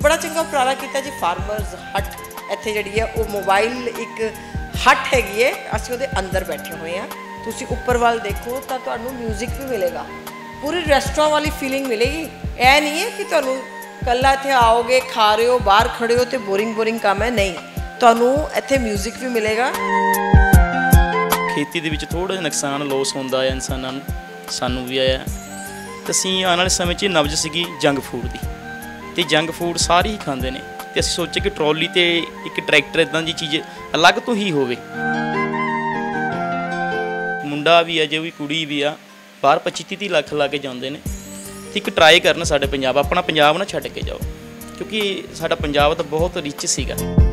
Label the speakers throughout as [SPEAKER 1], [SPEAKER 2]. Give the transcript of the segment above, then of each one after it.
[SPEAKER 1] बड़ा चंगा उपराला किया जी फार्मर्स हट इत्थे जिहड़ी है वो मोबाइल एक हट हैगी है असीं उहदे अंदर बैठे हुए हैं। तुसीं उपर वाल देखो तो तुहानूं म्यूजिक भी मिलेगा, पूरी रेस्टोरेंट वाली फीलिंग मिलेगी। यह नहीं है कि तुहानूं कल्ला इत्थे आओगे खा रहे हो बाहर खड़े हो तो बोरिंग काम है, नहीं, तुहानूं इत्थे म्यूजिक भी मिलेगा।
[SPEAKER 2] खेती दे विच थोड़ा जिहा नुकसान लॉस होंदा है इंसानां नूं, सानूं भी आया ते असीं आने वाले समय 'ਚ नबज सीगी जंक फूड दी ते जंक फूड सारे ही खांदे ने ते असीं सोचे कि ट्रॉली ते एक ट्रैक्टर इदां दी चीज़ अलग तो ही होवे। मुंडा भी है जो भी कुड़ी भी आ बाहर 25-30 लाख ला के जाते हैं तो एक ट्राई करन साडे पंजाब अपना पंजाब ना छड्ड के जाओ क्योंकि साडा पंजाब तो बहुत रिच सीगा।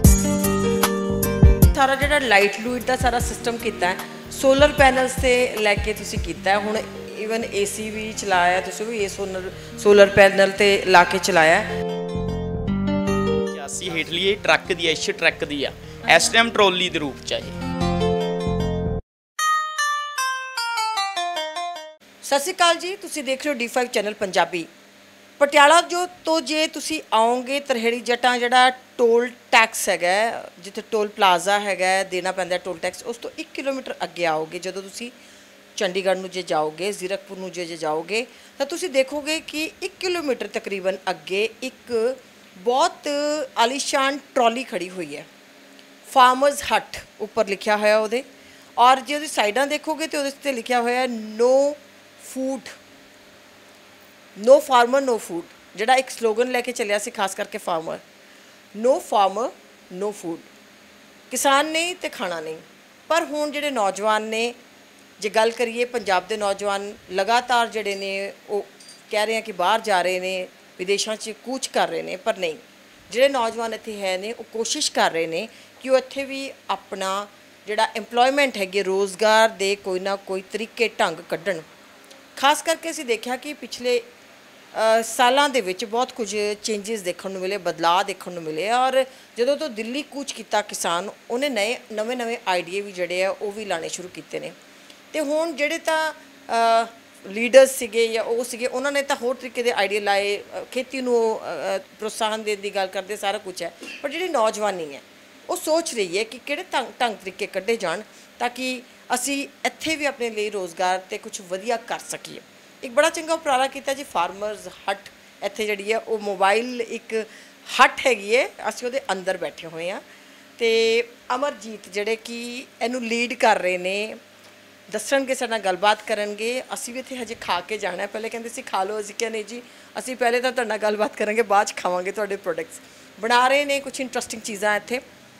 [SPEAKER 1] सारा जिहड़ा लाइट लूइट का सारा सिस्टम किया है सोलर पैनल्स से लैके तुसीं कीता है, हुण ईवन AC भी चलाया तुसीं भी सोलर पैनल ते ला के चलाया।
[SPEAKER 2] 81 हेठली ट्रक दी एश ट्रक दी आ इस टाइम ट्रॉली दे रूप च है।
[SPEAKER 1] सत श्री अकाल जी, तुसीं देख रहे हो D5 चैनल पंजाबी। पटियाला जो तो जे तुसीं आओगे तरहेड़ी जट्टां जिहड़ा टोल टैक्स हैगा जिथे टोल प्लाजा हैगा देना पैंदा टोल टैक्स, उस तो 1 किलोमीटर अगे आओगे जदों तुसीं चंडीगढ़ नूं जे जाओगे जीरकपुर नूं जे जाओगे तो तुसीं देखोगे कि 1 किलोमीटर तकरीबन अगे एक बहुत आलीशान ट्रॉली खड़ी हुई है, फार्मर्स हट उपर लिखा होया उहदे, और जे उहदी साइडां देखोगे तो उहदे ते लिखा होया no food, no farmer no food, जिहड़ा एक स्लोगन लैके चलिया सी खास करके farmer, no farmer no food, किसान नहीं तो खाना नहीं। पर हुण जिहड़े नौजवान ने जे गल करिए पंजाब दे नौजवान लगातार जिहड़े ने वो कह रहे हैं कि बाहर जा रहे हैं विदेशों च कूच कर रहे हैं, पर नहीं, जिहड़े नौजवान इत्थे है ने वो कोशिश कर रहे हैं कि वो इत्थे भी अपना जिहड़ा एम्पलॉयमेंट हैगी रोज़गार दे कोई ना कोई तरीके ढंग कड्ढण। खास करके असीं देखा कि पिछले सालां दे विच बहुत कुछ चेंजिस देखने को मिले, बदलाव देखने को मिले, और जदों तो दिल्ली कूच किया किसान उन्हें नवे आइडिए भी जिहड़े आ वो भी लाने शुरू किए हैं। तो हुण जिहड़े तां लीडर्स सीगे या वो सीगे उन्होंने तो होर तरीके के आइडिया लाए, खेती नूं प्रोत्साहन देने की गल करते सारा कुछ है, पर जिहड़ी नौजवानी है वो सोच रही है कि किहड़े ढंग तरीके कड्ढे जाण ताकि असी इत्थे भी अपने लिए रोज़गार ते कुछ वधिया कर सकीए। एक बड़ा चंगा उपराला किया जी फार्मर्स हट इत्थे जिहड़ी है वो मोबाइल एक हट हैगी है असी उहदे अंदर बैठे हुए हैं। तो अमरजीत जिहड़े कि इहनूं लीड कर रहे ने दसणगे साडे नाल गलबात करनगे। असी भी इत्थे हजे खा के जाना है, पहले कहंदे सी खा लो, असीं क्या नहीं जी असी पहले तो तुहाडे नाल गलबात करांगे बाद च खावांगे। तुहाडे प्रोडक्ट्स बना रहे ने कुछ इंटरस्टिंग चीज़ां इत्थे,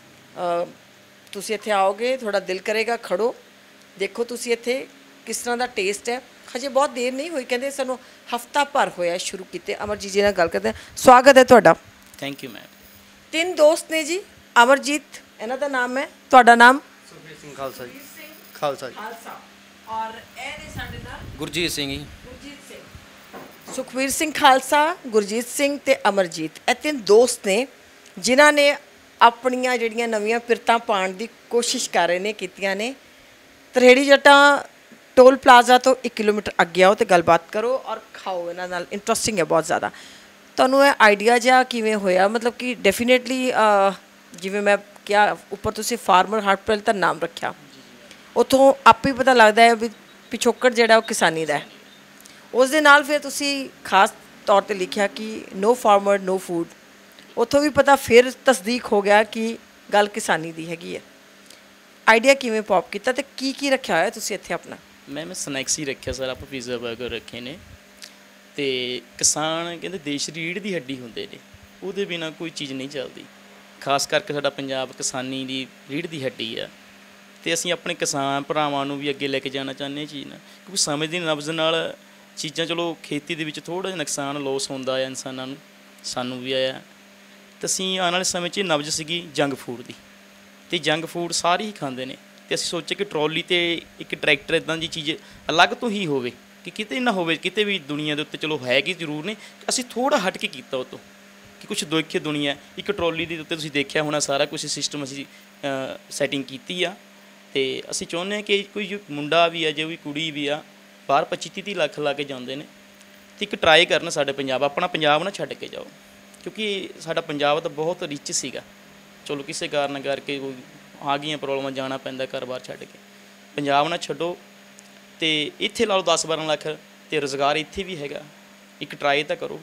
[SPEAKER 1] तुसीं इत्थे आओगे थोड़ा दिल करेगा खड़ो देखो तुसीं इत्थे किस तरह का टेस्ट है। हजे बहुत देर नहीं हुई, कहते सानूं हफ्ता भर होया शुरू किते। अमरजीत जी नाल गल करते हैं, स्वागत है तुहाडा।
[SPEAKER 2] Thank you ma'am.
[SPEAKER 1] 3 दोस्त ने जी, अमरजीत इन्हां दा नाम है, तुहाडा नाम
[SPEAKER 3] सुखवीर सिंह खालसा जी, खालसा जी,
[SPEAKER 1] और ए ने साडे नाल
[SPEAKER 3] गुरजीत सिंह जी,
[SPEAKER 1] गुरजीत सिंह, सुखवीर सिंह खालसा, गुरजीत सिंह ते अमरजीत, ये 3 दोस्त ने जिन्हां ने अपनियां जिहड़ियां नवीआं पिरतां पाउण दी कोशिश कर रहे ने कीतियां ने। तरहेड़ी जट्टां टोल प्लाजा तो 1 किलोमीटर अगे आओ तो गलबात करो और खाओ, इन्हां नाल इंटरस्टिंग है बहुत ज़्यादा। तुहानूं यह आइडिया जिहा किवें होया, मतलब कि डेफिनेटली जिवें मैं क्या उपर तुसीं फार्मर हट पहले तो नाम रखा, उत्थों आपे ही पता लगता है भी पिछोकड़ जिहड़ा किसानी दा है, उस दे नाल फिर तुसीं खास तौर पर लिखा कि नो फार्मर नो फूड, उत्थों भी पता फिर तस्दीक हो गया कि गल किसानी दी हैगी है। आइडिया किवें पॉप किया तो की रखा होया तुसीं इत्थे अपना?
[SPEAKER 2] मैं स्नैक्स ही रखे सर, आप पिज़्ज़ा बर्गर रखे ने ते किसान कहते देश की रीढ़ की हड्डी होंदे ने, उहदे बिना कोई चीज़ नहीं चलती। खास करके साडा पंजाब किसानी की रीढ़ की हड्डी आ ते असीं अपने किसान भरावां नूं भी अगे लैके जाना चाहुंदे चीज़ ना, क्योंकि समय दी नब्ज़ नाल चीज़ां चलो खेती दे विच थोड़ा जिहा नुकसान लॉस होंदा है इंसानां नूं, सानूं भी आया। तो असीं आने वाले समय 'ਚ नब्ज़ सीगी जंक फूड की ते जंक फूड सारे ही खांदे ने ते असीं सोचे कि ट्रॉली ते एक ट्रैक्टर इदां दी चीज़ अलग तो ही होवे कि किते ना होवे, किते भी दुनिया दे उत्ते चलो है कि जरूर ने, असीं थोड़ा हट के कीता उतों कि कुछ देखिए दुनिया एक ट्रॉली दे उत्ते तुसीं देखिया होना सारा कुछ सिस्टम असीं सैटिंग कीती आ। ते असीं चाहुंदे कि कोई मुंडा भी आ जो भी कुड़ी भी आ बाहर 25-30 लाख ला के जाते हैं तो एक ट्राई करन साडे पंजाब अपना पंजाब ना छड्ड के जाओ ਕਿਉਂਕਿ ਸਾਡਾ ਪੰਜਾਬ ਤਾਂ ਬਹੁਤ ਰਿਚ ਸੀਗਾ, ਚਲੋ ਕਿਸੇ ਕਾਰਨ ਕਰਕੇ ਕੋਈ ਆ ਗਈਆਂ ਪ੍ਰੋਬਲਮਾਂ, ਜਾਣਾ ਪੈਂਦਾ ਘਰ-ਬਾਰ ਛੱਡ ਕੇ। ਪੰਜਾਬ ਨਾ ਛੱਡੋ ਅਤੇ ਇੱਥੇ ਲਾ ਲਓ 10-12 ਲੱਖ ਅਤੇ ਰੁਜ਼ਗਾਰ ਇੱਥੇ ਵੀ ਹੈਗਾ, ਇੱਕ ਟਰਾਈ ਤਾਂ ਕਰੋ।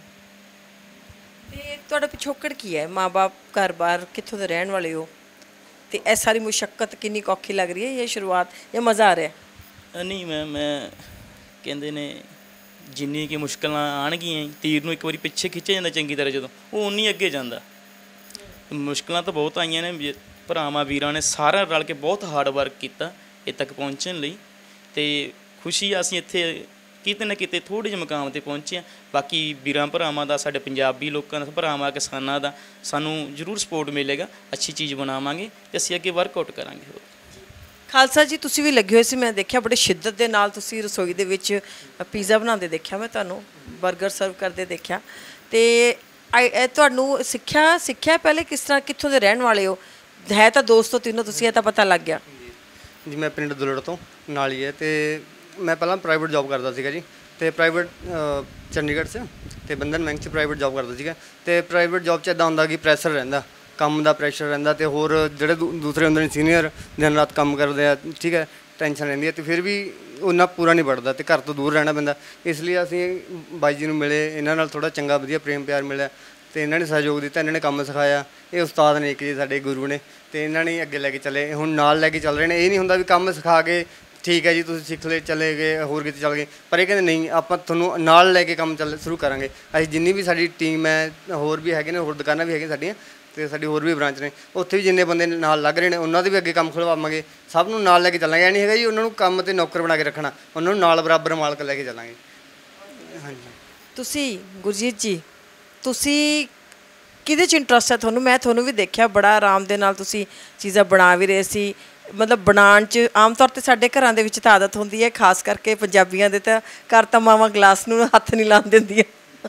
[SPEAKER 1] ਤੇ ਤੁਹਾਡਾ ਪਿਛੋਕੜ ਕੀ ਹੈ? ਮਾਂ-ਬਾਪ, ਘਰ-ਬਾਰ, ਕਿੱਥੋਂ ਦੇ ਰਹਿਣ ਵਾਲੇ ਹੋ? ਤੇ ਇਹ ਸਾਰੀ ਮੁਸ਼ੱਕਤ ਕਿੰਨੀ ਕੁ ਔਖੀ ਲੱਗ ਰਹੀ ਹੈ, ਇਹ ਸ਼ੁਰੂਆਤ, ਜਾਂ ਮਜ਼ਾ ਆ ਰਿਹਾ?
[SPEAKER 2] ਨਹੀਂ ਮੈਂ ਕਹਿੰਦੇ ਨੇ ਜਿੰਨੀ ਕਿ ਮੁਸ਼ਕਿਲਾਂ ਆਉਣਗੀਆਂ, ਤੀਰ ਨੂੰ ਇੱਕ ਵਾਰੀ ਪਿੱਛੇ ਖਿੱਚਿਆ ਜਾਂਦਾ ਚੰਗੀ ਤਰ੍ਹਾਂ ਜਦੋਂ, ਉਹ ਉਨੀ ਅੱਗੇ ਜਾਂਦਾ। ਮੁਸ਼ਕਿਲਾਂ ਤਾਂ ਬਹੁਤ ਆਈਆਂ ਨੇ, ਭਰਾਵਾਂ ਵੀਰਾਂ ਨੇ ਸਾਰਿਆਂ ਰਲ ਕੇ ਬਹੁਤ ਹਾਰਡ ਵਰਕ ਕੀਤਾ ਇਹ ਤੱਕ ਪਹੁੰਚਣ ਲਈ, ਅਤੇ ਖੁਸ਼ੀ ਆ ਅਸੀਂ ਇੱਥੇ ਕਿਤੇ ਨਾ ਕਿਤੇ ਥੋੜ੍ਹੇ ਜਿਹੇ ਮੁਕਾਮ 'ਤੇ ਪਹੁੰਚੇ ਹਾਂ। ਬਾਕੀ ਵੀਰਾਂ ਭਰਾਵਾਂ ਦਾ, ਸਾਡੇ ਪੰਜਾਬੀ ਲੋਕਾਂ ਦਾ, ਭਰਾਵਾਂ ਕਿਸਾਨਾਂ ਦਾ ਸਾਨੂੰ ਜ਼ਰੂਰ ਸਪੋਰਟ ਮਿਲੇਗਾ, ਅੱਛੀ ਚੀਜ਼ ਬਣਾਵਾਂਗੇ ਅਤੇ ਅਸੀਂ ਅੱਗੇ ਵਰਕਆਊਟ ਕਰਾਂਗੇ। ਹੋਰ
[SPEAKER 1] ਖਾਲਸਾ ਜੀ, ਤੁਸੀਂ ਵੀ ਲੱਗੇ ਹੋਏ ਸੀ, ਮੈਂ ਦੇਖਿਆ ਬੜੇ ਸ਼ਿੱਦਤ ਦੇ ਨਾਲ ਤੁਸੀਂ ਰਸੋਈ ਦੇ ਵਿੱਚ ਪੀਜ਼ਾ ਬਣਾਉਂਦੇ ਦੇਖਿਆ, ਮੈਂ ਤੁਹਾਨੂੰ ਬਰਗਰ ਸਰਵ ਕਰਦੇ ਦੇਖਿਆ। ਅਤੇ ਤੁਹਾਨੂੰ ਸਿੱਖਿਆ ਪਹਿਲੇ ਕਿਸ ਤਰ੍ਹਾਂ, ਕਿੱਥੋਂ ਦੇ ਰਹਿਣ ਵਾਲੇ ਹੋ? ਹੈ ਤਾਂ ਦੋਸਤੋ ਤਿੰਨੋਂ ਤੁਸੀਂ, ਇਹ ਤਾਂ ਪਤਾ ਲੱਗ ਗਿਆ
[SPEAKER 3] ਜੀ। ਮੈਂ ਪਿੰਡ ਦੁਲੜ ਤੋਂ ਨਾਲ ਹੀ ਹੈ, ਅਤੇ ਮੈਂ ਪਹਿਲਾਂ ਪ੍ਰਾਈਵੇਟ ਜੋਬ ਕਰਦਾ ਸੀਗਾ ਜੀ, ਅਤੇ ਪ੍ਰਾਈਵੇਟ ਚੰਡੀਗੜ੍ਹ 'ਚ ਅਤੇ ਬੰਧਨ ਬੈਂਕ 'ਚ ਪ੍ਰਾਈਵੇਟ ਜੋਬ ਕਰਦਾ ਸੀਗਾ। ਅਤੇ ਪ੍ਰਾਈਵੇਟ ਜੋਬ 'ਚ ਇੱਦਾਂ ਹੁੰਦਾ ਕਿ ਪ੍ਰੈਸ਼ਰ ਰਹਿੰਦਾ, ਕੰਮ ਦਾ ਪ੍ਰੈਸ਼ਰ ਰਹਿੰਦਾ, ਅਤੇ ਹੋਰ ਜਿਹੜੇ ਦੂਸਰੇ ਹੁੰਦੇ ਨੇ ਸੀਨੀਅਰ ਦਿਨ ਰਾਤ ਕੰਮ ਕਰਦੇ ਆ, ਠੀਕ ਹੈ, ਟੈਨਸ਼ਨ ਰਹਿੰਦੀ ਹੈ, ਅਤੇ ਫਿਰ ਵੀ ਉਹਨਾਂ ਪੂਰਾ ਨਹੀਂ ਪੜਦਾ ਅਤੇ ਘਰ ਤੋਂ ਦੂਰ ਰਹਿਣਾ ਪੈਂਦਾ। ਇਸ ਲਈ ਅਸੀਂ ਬਾਈ ਜੀ ਨੂੰ ਮਿਲੇ, ਇਹਨਾਂ ਨਾਲ ਥੋੜ੍ਹਾ ਚੰਗਾ ਵਧੀਆ ਪ੍ਰੇਮ ਪਿਆਰ ਮਿਲਿਆ, ਅਤੇ ਇਹਨਾਂ ਨੇ ਸਹਿਯੋਗ ਦਿੱਤਾ, ਇਹਨਾਂ ਨੇ ਕੰਮ ਸਿਖਾਇਆ। ਇਹ ਉਸਤਾਦ ਨੇ ਇੱਕ ਜੀ ਸਾਡੇ ਗੁਰੂ ਨੇ, ਅਤੇ ਇਹਨਾਂ ਨੇ ਅੱਗੇ ਲੈ ਕੇ ਚੱਲੇ, ਹੁਣ ਨਾਲ ਲੈ ਕੇ ਚੱਲ ਰਹੇ ਨੇ। ਇਹ ਨਹੀਂ ਹੁੰਦਾ ਵੀ ਕੰਮ ਸਿਖਾ ਕੇ ਠੀਕ ਹੈ ਜੀ ਤੁਸੀਂ ਸਿੱਖ ਲਏ ਚਲੇ ਗਏ ਹੋਰ ਕਿਤੇ ਚੱਲ ਗਏ, ਪਰ ਇਹ ਕਹਿੰਦੇ ਨਹੀਂ, ਆਪਾਂ ਤੁਹਾਨੂੰ ਨਾਲ ਲੈ ਕੇ ਕੰਮ ਸ਼ੁਰੂ ਕਰਾਂਗੇ। ਅਸੀਂ ਜਿੰਨੀ ਵੀ ਸਾਡੀ ਟੀਮ ਹੈ, ਹੋਰ ਵੀ ਹੈਗੇ ਨੇ, ਹੋਰ ਦੁਕਾਨਾਂ ਵੀ ਹੈਗੀਆਂ ਸਾਡੀਆਂ, ਅਤੇ ਸਾਡੀ ਹੋਰ ਵੀ ਬ੍ਰਾਂਚ ਨੇ, ਉੱਥੇ ਵੀ ਜਿੰਨੇ ਬੰਦੇ ਨਾਲ ਲੱਗ ਰਹੇ ਨੇ ਉਹਨਾਂ ਦੇ ਵੀ ਅੱਗੇ ਕੰਮ ਖੁਲਵਾਵਾਂਗੇ, ਸਭ ਨੂੰ ਨਾਲ ਲੈ ਕੇ ਚੱਲਾਂਗੇ। ਇਹ ਨਹੀਂ ਹੈਗਾ ਜੀ ਉਹਨਾਂ ਨੂੰ ਕੰਮ 'ਤੇ ਨੌਕਰ ਬਣਾ ਕੇ ਰੱਖਣਾ, ਉਹਨਾਂ ਨੂੰ ਨਾਲ ਬਰਾਬਰ ਮਾਲਕ ਲੈ ਕੇ ਚੱਲਾਂਗੇ। ਹਾਂਜੀ। ਤੁਸੀਂ
[SPEAKER 1] ਗੁਰਜੀਤ ਜੀ, ਤੁਸੀਂ ਕਿਹਦੇ 'ਚ ਇੰਟਰਸਟ ਹੈ ਤੁਹਾਨੂੰ? ਮੈਂ ਤੁਹਾਨੂੰ ਵੀ ਦੇਖਿਆ ਬੜਾ ਆਰਾਮ ਦੇ ਨਾਲ ਤੁਸੀਂ ਚੀਜ਼ਾਂ ਬਣਾ ਵੀ ਰਹੇ ਸੀ, ਮਤਲਬ ਬਣਾਉਣ 'ਚ ਆਮ ਤੌਰ 'ਤੇ ਸਾਡੇ ਘਰਾਂ ਦੇ ਵਿੱਚ ਤਾਂ ਆਦਤ ਹੁੰਦੀ ਹੈ, ਖਾਸ ਕਰਕੇ ਪੰਜਾਬੀਆਂ ਦੇ ਤਾਂ ਘਰ ਤਾਂ ਮਾਵਾਂ ਗਲਾਸ ਨੂੰ ਹੱਥ ਨਹੀਂ ਲਾਉਣ ਦਿੰਦੀਆਂ।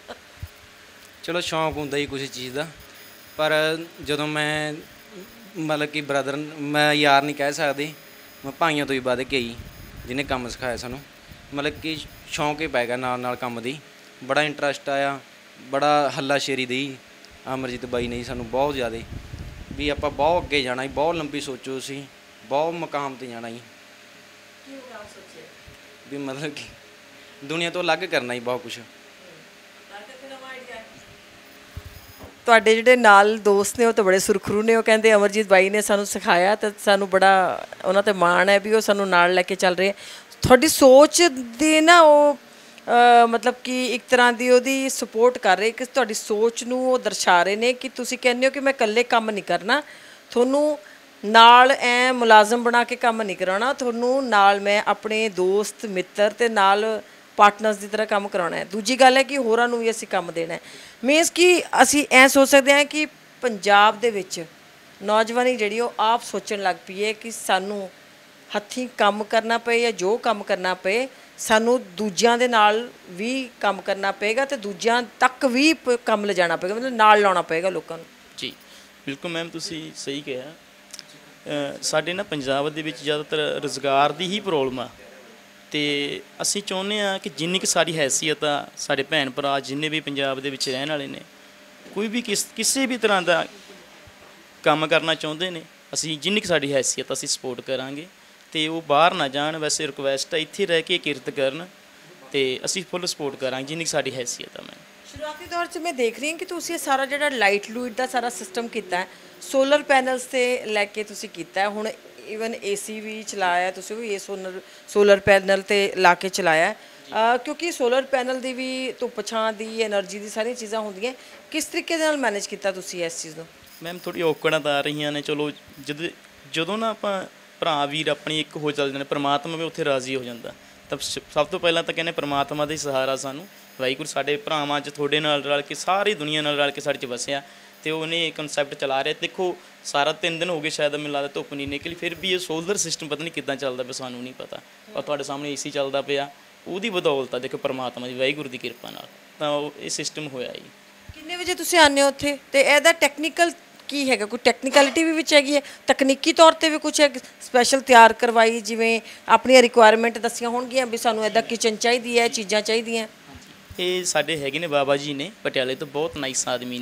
[SPEAKER 4] ਚਲੋ ਸ਼ੌਂਕ ਹੁੰਦਾ ਜੀ ਕੁਛ ਚੀਜ਼ ਦਾ, ਪਰ ਜਦੋਂ ਮੈਂ ਮਤਲਬ ਕਿ ਬ੍ਰਦਰ, ਮੈਂ ਯਾਰ ਨਹੀਂ ਕਹਿ ਸਕਦੀ, ਮੈਂ ਭਾਈਆਂ ਤੋਂ ਹੀ ਵੱਧ ਕੇ ਹੀ ਜਿਹਨੇ ਕੰਮ ਸਿਖਾਇਆ ਸਾਨੂੰ, ਮਤਲਬ ਕਿ ਸ਼ੌਂਕ ਹੀ ਪੈ ਗਿਆ ਨਾਲ ਨਾਲ ਕੰਮ ਦੀ, ਬੜਾ ਇੰਟਰਸਟ ਆਇਆ, ਬੜਾ ਹੱਲਾਸ਼ੇਰੀ ਦੇਈ ਅਮਰਜੀਤ ਬਾਈ ਨੇ ਸਾਨੂੰ ਬਹੁਤ ਜ਼ਿਆਦਾ, ਵੀ ਆਪਾਂ ਬਹੁਤ ਅੱਗੇ ਜਾਣਾ ਜੀ, ਬਹੁਤ ਲੰਬੀ ਸੋਚੋ ਸੀ, ਬਹੁਤ ਮੁਕਾਮ 'ਤੇ ਜਾਣਾ ਜੀ, ਵੀ ਮਤਲਬ ਕਿ ਦੁਨੀਆ ਤੋਂ ਅਲੱਗ ਕਰਨਾ ਜੀ ਬਹੁਤ ਕੁਛ।
[SPEAKER 1] ਤੁਹਾਡੇ ਜਿਹੜੇ ਨਾਲ ਦੋਸਤ ਨੇ ਉਹ ਤਾਂ ਬੜੇ ਸੁਰਖਰੂ ਨੇ, ਉਹ ਕਹਿੰਦੇ ਅਮਰਜੀਤ ਬਾਈ ਨੇ ਸਾਨੂੰ ਸਿਖਾਇਆ, ਤਾਂ ਸਾਨੂੰ ਬੜਾ ਉਹਨਾਂ 'ਤੇ ਮਾਣ ਹੈ ਵੀ ਉਹ ਸਾਨੂੰ ਨਾਲ ਲੈ ਕੇ ਚੱਲ ਰਹੇ। ਤੁਹਾਡੀ ਸੋਚ ਦੇ ਨਾ ਉਹ ਮਤਲਬ ਕਿ ਇੱਕ ਤਰ੍ਹਾਂ ਦੀ ਉਹਦੀ ਸਪੋਰਟ ਕਰ ਰਹੇ, ਕਿ ਤੁਹਾਡੀ ਸੋਚ ਨੂੰ ਉਹ ਦਰਸਾ ਰਹੇ ਨੇ ਕਿ ਤੁਸੀਂ ਕਹਿੰਦੇ ਹੋ ਕਿ ਮੈਂ ਇਕੱਲੇ ਕੰਮ ਨਹੀਂ ਕਰਨਾ, ਤੁਹਾਨੂੰ ਨਾਲ ਐ ਮੁਲਾਜ਼ਮ ਬਣਾ ਕੇ ਕੰਮ ਨਹੀਂ ਕਰਾਉਣਾ, ਤੁਹਾਨੂੰ ਨਾਲ ਮੈਂ ਆਪਣੇ ਦੋਸਤ ਮਿੱਤਰ ਅਤੇ ਨਾਲ ਪਾਰਟਨਰਸ ਦੀ ਤਰ੍ਹਾਂ ਕੰਮ ਕਰਾਉਣਾ ਹੈ। ਦੂਜੀ ਗੱਲ ਹੈ ਕਿ ਹੋਰਾਂ ਨੂੰ ਵੀ ਅਸੀਂ ਕੰਮ ਦੇਣਾ ਹੈ। ਮੀਨਸ ਕਿ ਅਸੀਂ ਐਂ ਸੋਚ ਸਕਦੇ ਹਾਂ ਕਿ ਪੰਜਾਬ ਦੇ ਵਿੱਚ ਨੌਜਵਾਨੀ ਜਿਹੜੀ ਉਹ ਆਪ ਸੋਚਣ ਲੱਗ ਪਈ ਹੈ ਕਿ ਸਾਨੂੰ ਹੱਥੀਂ ਕੰਮ ਕਰਨਾ ਪਏ ਜਾਂ ਜੋ ਕੰਮ ਕਰਨਾ ਪਏ, ਸਾਨੂੰ ਦੂਜਿਆਂ ਦੇ ਨਾਲ ਵੀ ਕੰਮ ਕਰਨਾ ਪਏਗਾ ਅਤੇ ਦੂਜਿਆਂ ਤੱਕ ਵੀ ਕੰਮ ਲਿਜਾਣਾ ਪਏਗਾ, ਮਤਲਬ ਨਾਲ ਲਾਉਣਾ ਪਏਗਾ ਲੋਕਾਂ ਨੂੰ।
[SPEAKER 2] ਜੀ ਬਿਲਕੁਲ ਮੈਮ, ਤੁਸੀਂ ਸਹੀ ਕਿਹਾ। ਸਾਡੇ ਨਾ ਪੰਜਾਬ ਦੇ ਵਿੱਚ ਜ਼ਿਆਦਾਤਰ ਰੁਜ਼ਗਾਰ ਦੀ ਹੀ ਪ੍ਰੋਬਲਮ ਆ, ਅਤੇ ਅਸੀਂ ਚਾਹੁੰਦੇ ਹਾਂ ਕਿ ਜਿੰਨੀ ਕੁ ਸਾਡੀ ਹੈਸੀਅਤ ਆ, ਸਾਡੇ ਭੈਣ ਭਰਾ ਜਿੰਨੇ ਵੀ ਪੰਜਾਬ ਦੇ ਵਿੱਚ ਰਹਿਣ ਵਾਲੇ ਨੇ, ਕੋਈ ਵੀ ਕਿਸੇ ਵੀ ਤਰ੍ਹਾਂ ਦਾ ਕੰਮ ਕਰਨਾ ਚਾਹੁੰਦੇ ਨੇ, ਅਸੀਂ ਜਿੰਨੀ ਕੁ ਸਾਡੀ ਹੈਸੀਅਤ ਅਸੀਂ ਸਪੋਰਟ ਕਰਾਂਗੇ, ਅਤੇ ਉਹ ਬਾਹਰ ਨਾ ਜਾਣ। ਵੈਸੇ ਰਿਕੁਐਸਟ ਹੈ ਇੱਥੇ ਰਹਿ ਕੇ ਕਿਰਤ ਕਰਨ, ਅਤੇ ਅਸੀਂ ਫੁੱਲ ਸਪੋਰਟ ਕਰਾਂਗੇ ਜਿੰਨੀ ਕੁ ਸਾਡੀ ਹੈਸੀਅਤ ਆ। ਮੈਂ
[SPEAKER 1] ਸ਼ੁਰੂਆਤੀ ਦੌਰ 'ਚ ਮੈਂ ਦੇਖ ਰਹੀ ਹਾਂ ਕਿ ਤੁਸੀਂ ਇਹ ਸਾਰਾ ਜਿਹੜਾ ਲਾਈਟ ਲੂਇਟ ਦਾ ਸਾਰਾ ਸਿਸਟਮ ਕੀਤਾ ਹੈ, ਸੋਲਰ ਪੈਨਲਸ 'ਤੇ ਲੈ ਕੇ ਤੁਸੀਂ ਕੀਤਾ, ਹੁਣ ਈਵਨ AC ਵੀ ਚਲਾਇਆ ਤੁਸੀਂ, ਵੀ ਇਹ ਸੋਲਰ ਪੈਨਲ 'ਤੇ ਲਾ ਕੇ ਚਲਾਇਆ, ਕਿਉਂਕਿ ਸੋਲਰ ਪੈਨਲ ਦੀ ਵੀ ਧੁੱਪ ਛਾਂ ਦੀ ਐਨਰਜੀ ਦੀ ਸਾਰੀਆਂ ਚੀਜ਼ਾਂ ਹੁੰਦੀਆਂ। ਕਿਸ ਤਰੀਕੇ ਦੇ ਨਾਲ ਮੈਨੇਜ ਕੀਤਾ ਤੁਸੀਂ ਇਸ ਚੀਜ਼ ਨੂੰ?
[SPEAKER 2] ਮੈਮ ਥੋੜ੍ਹੀ ਔਕੜਾਂ ਤਾਂ ਆ ਰਹੀਆਂ ਨੇ, ਚਲੋ ਜਦੋਂ ਨਾ ਆਪਾਂ ਭਰਾ ਵੀਰ ਆਪਣੀ ਇੱਕ ਹੋ ਚੱਲ ਜਾਂਦੇ, ਪਰਮਾਤਮਾ ਵੀ ਉੱਥੇ ਰਾਜ਼ੀ ਹੋ ਜਾਂਦਾ। ਤਾਂ ਸਭ ਤੋਂ ਪਹਿਲਾਂ ਤਾਂ ਕਹਿੰਦੇ ਪਰਮਾਤਮਾ ਦਾ ਹੀ ਸਹਾਰਾ ਸਾਨੂੰ, ਵਾਹਿਗੁਰੂ ਸਾਡੇ ਭਰਾਵਾਂ 'ਚ ਤੁਹਾਡੇ ਨਾਲ ਰਲ ਕੇ, ਸਾਰੀ ਦੁਨੀਆ ਨਾਲ ਰਲ ਕੇ ਸਾਡੇ 'ਚ ਵਸਿਆ, ਅਤੇ ਉਹਨੇ ਕਨਸੈਪਟ ਚਲਾ ਰਿਹਾ। ਦੇਖੋ ਸਾਰਾ 3 ਦਿਨ ਹੋ ਗਏ ਸ਼ਾਇਦ, ਮੈਨੂੰ ਲੱਗਦਾ ਧੁੱਪ ਨਹੀਂ ਨਿਕਲੀ, ਫਿਰ ਵੀ ਇਹ ਸੋਲਰ ਸਿਸਟਮ ਪਤਾ ਨਹੀਂ ਕਿੱਦਾਂ ਚੱਲਦਾ ਪਿਆ, ਸਾਨੂੰ ਨਹੀਂ ਪਤਾ, ਪਰ ਤੁਹਾਡੇ ਸਾਹਮਣੇ AC ਚੱਲਦਾ ਪਿਆ, ਉਹਦੀ ਬਦੌਲਤ ਆ, ਦੇਖੋ ਪਰਮਾਤਮਾ ਦੀ ਵਾਹਿਗੁਰੂ ਦੀ ਕਿਰਪਾ ਨਾਲ ਤਾਂ ਉਹ ਇਹ ਸਿਸਟਮ ਹੋਇਆ ਜੀ।
[SPEAKER 1] ਕਿੰਨੇ ਵਜੇ ਤੁਸੀਂ ਆਉਂਦੇ ਹੋ ਉੱਥੇ, ਅਤੇ ਇਹਦਾ ਟੈਕਨੀਕਲ ਕੀ ਹੈਗਾ? ਕੋਈ ਟੈਕਨੀਕੈਲਿਟੀ ਵੀ ਵਿੱਚ ਹੈਗੀ ਹੈ, ਤਕਨੀਕੀ ਤੌਰ 'ਤੇ ਵੀ ਕੁਛ ਹੈ ਸਪੈਸ਼ਲ ਤਿਆਰ ਕਰਵਾਈ, ਜਿਵੇਂ ਆਪਣੀਆਂ ਰਿਕੁਆਇਰਮੈਂਟ ਦੱਸੀਆਂ ਹੋਣਗੀਆਂ ਵੀ ਸਾਨੂੰ ਇੱਦਾਂ ਕਿਚਨ ਚਾਹੀਦੀ ਹੈ, ਚੀਜ਼ਾਂ ਚਾਹੀਦੀਆਂ?
[SPEAKER 2] ਇਹ ਸਾਡੇ ਹੈਗੇ ਨੇ ਬਾਬਾ ਜੀ ਨੇ ਪਟਿਆਲੇ ਤੋਂ, ਬਹੁਤ ਨਾਈਸ ਆਦਮੀ ਨੇ,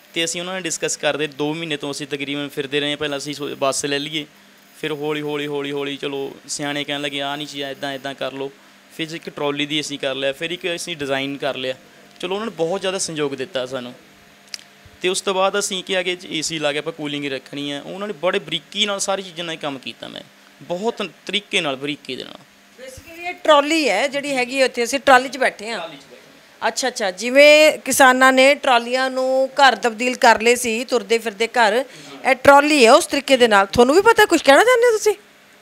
[SPEAKER 2] ਤੇ ਅਸੀਂ ਉਹਨਾਂ ਨਾਲ ਡਿਸਕਸ ਕਰਦੇ 2 ਮਹੀਨੇ ਤੋਂ ਅਸੀਂ ਤਕਰੀਬਨ ਫਿਰਦੇ ਰਹੇ। ਪਹਿਲਾਂ ਅਸੀਂ ਬੱਸ ਲੈ ਲਈਏ, ਫਿਰ ਹੌਲੀ ਚਲੋ ਸਿਆਣੇ ਕਹਿਣ ਲੱਗੇ ਆਹ ਨਹੀਂ ਚੀਜ਼ ਇੱਦਾਂ ਇੱਦਾਂ ਕਰ ਲਓ। ਫਿਰ ਇੱਕ ਟਰੋਲੀ ਦੀ ਅਸੀਂ ਕਰ ਲਿਆ, ਫਿਰ ਇੱਕ ਅਸੀਂ ਡਿਜ਼ਾਈਨ ਕਰ ਲਿਆ। ਚਲੋ ਉਹਨਾਂ ਨੇ ਬਹੁਤ ਜ਼ਿਆਦਾ ਸੰਯੋਗ ਦਿੱਤਾ ਸਾਨੂੰ। ਅਤੇ ਉਸ ਤੋਂ ਬਾਅਦ ਅਸੀਂ ਕਿਹਾ ਕਿ AC ਲਾ ਕੇ ਆਪਾਂ ਕੂਲਿੰਗ ਰੱਖਣੀ ਹੈ। ਉਹਨਾਂ ਨੇ ਬੜੇ ਬਰੀਕੀ ਨਾਲ ਸਾਰੀ ਚੀਜ਼ਾਂ ਨਾਲ ਕੰਮ ਕੀਤਾ। ਮੈਂ ਬਹੁਤ ਤਰੀਕੇ ਨਾਲ ਬਰੀਕੀ ਦੇ ਨਾਲ।
[SPEAKER 1] ਬੇਸਿਕਲੀ ਇਹ ਟਰਾਲੀ ਹੈ ਜਿਹੜੀ ਹੈਗੀ ਉੱਥੇ, ਅਸੀਂ ਟਰਾਲੀ 'ਚ ਬੈਠੇ ਹਾਂ। ਅੱਛਾ, ਜਿਵੇਂ ਕਿਸਾਨਾਂ ਨੇ ਟਰਾਲੀਆਂ ਨੂੰ ਘਰ ਤਬਦੀਲ ਕਰ ਲਏ ਸੀ, ਤੁਰਦੇ ਫਿਰਦੇ ਘਰ, ਇਹ ਟਰਾਲੀ ਹੈ ਉਸ ਤਰੀਕੇ ਦੇ ਨਾਲ। ਤੁਹਾਨੂੰ ਵੀ ਪਤਾ, ਕੁਝ ਕਹਿਣਾ ਚਾਹੁੰਦੇ ਹੋ ਤੁਸੀਂ?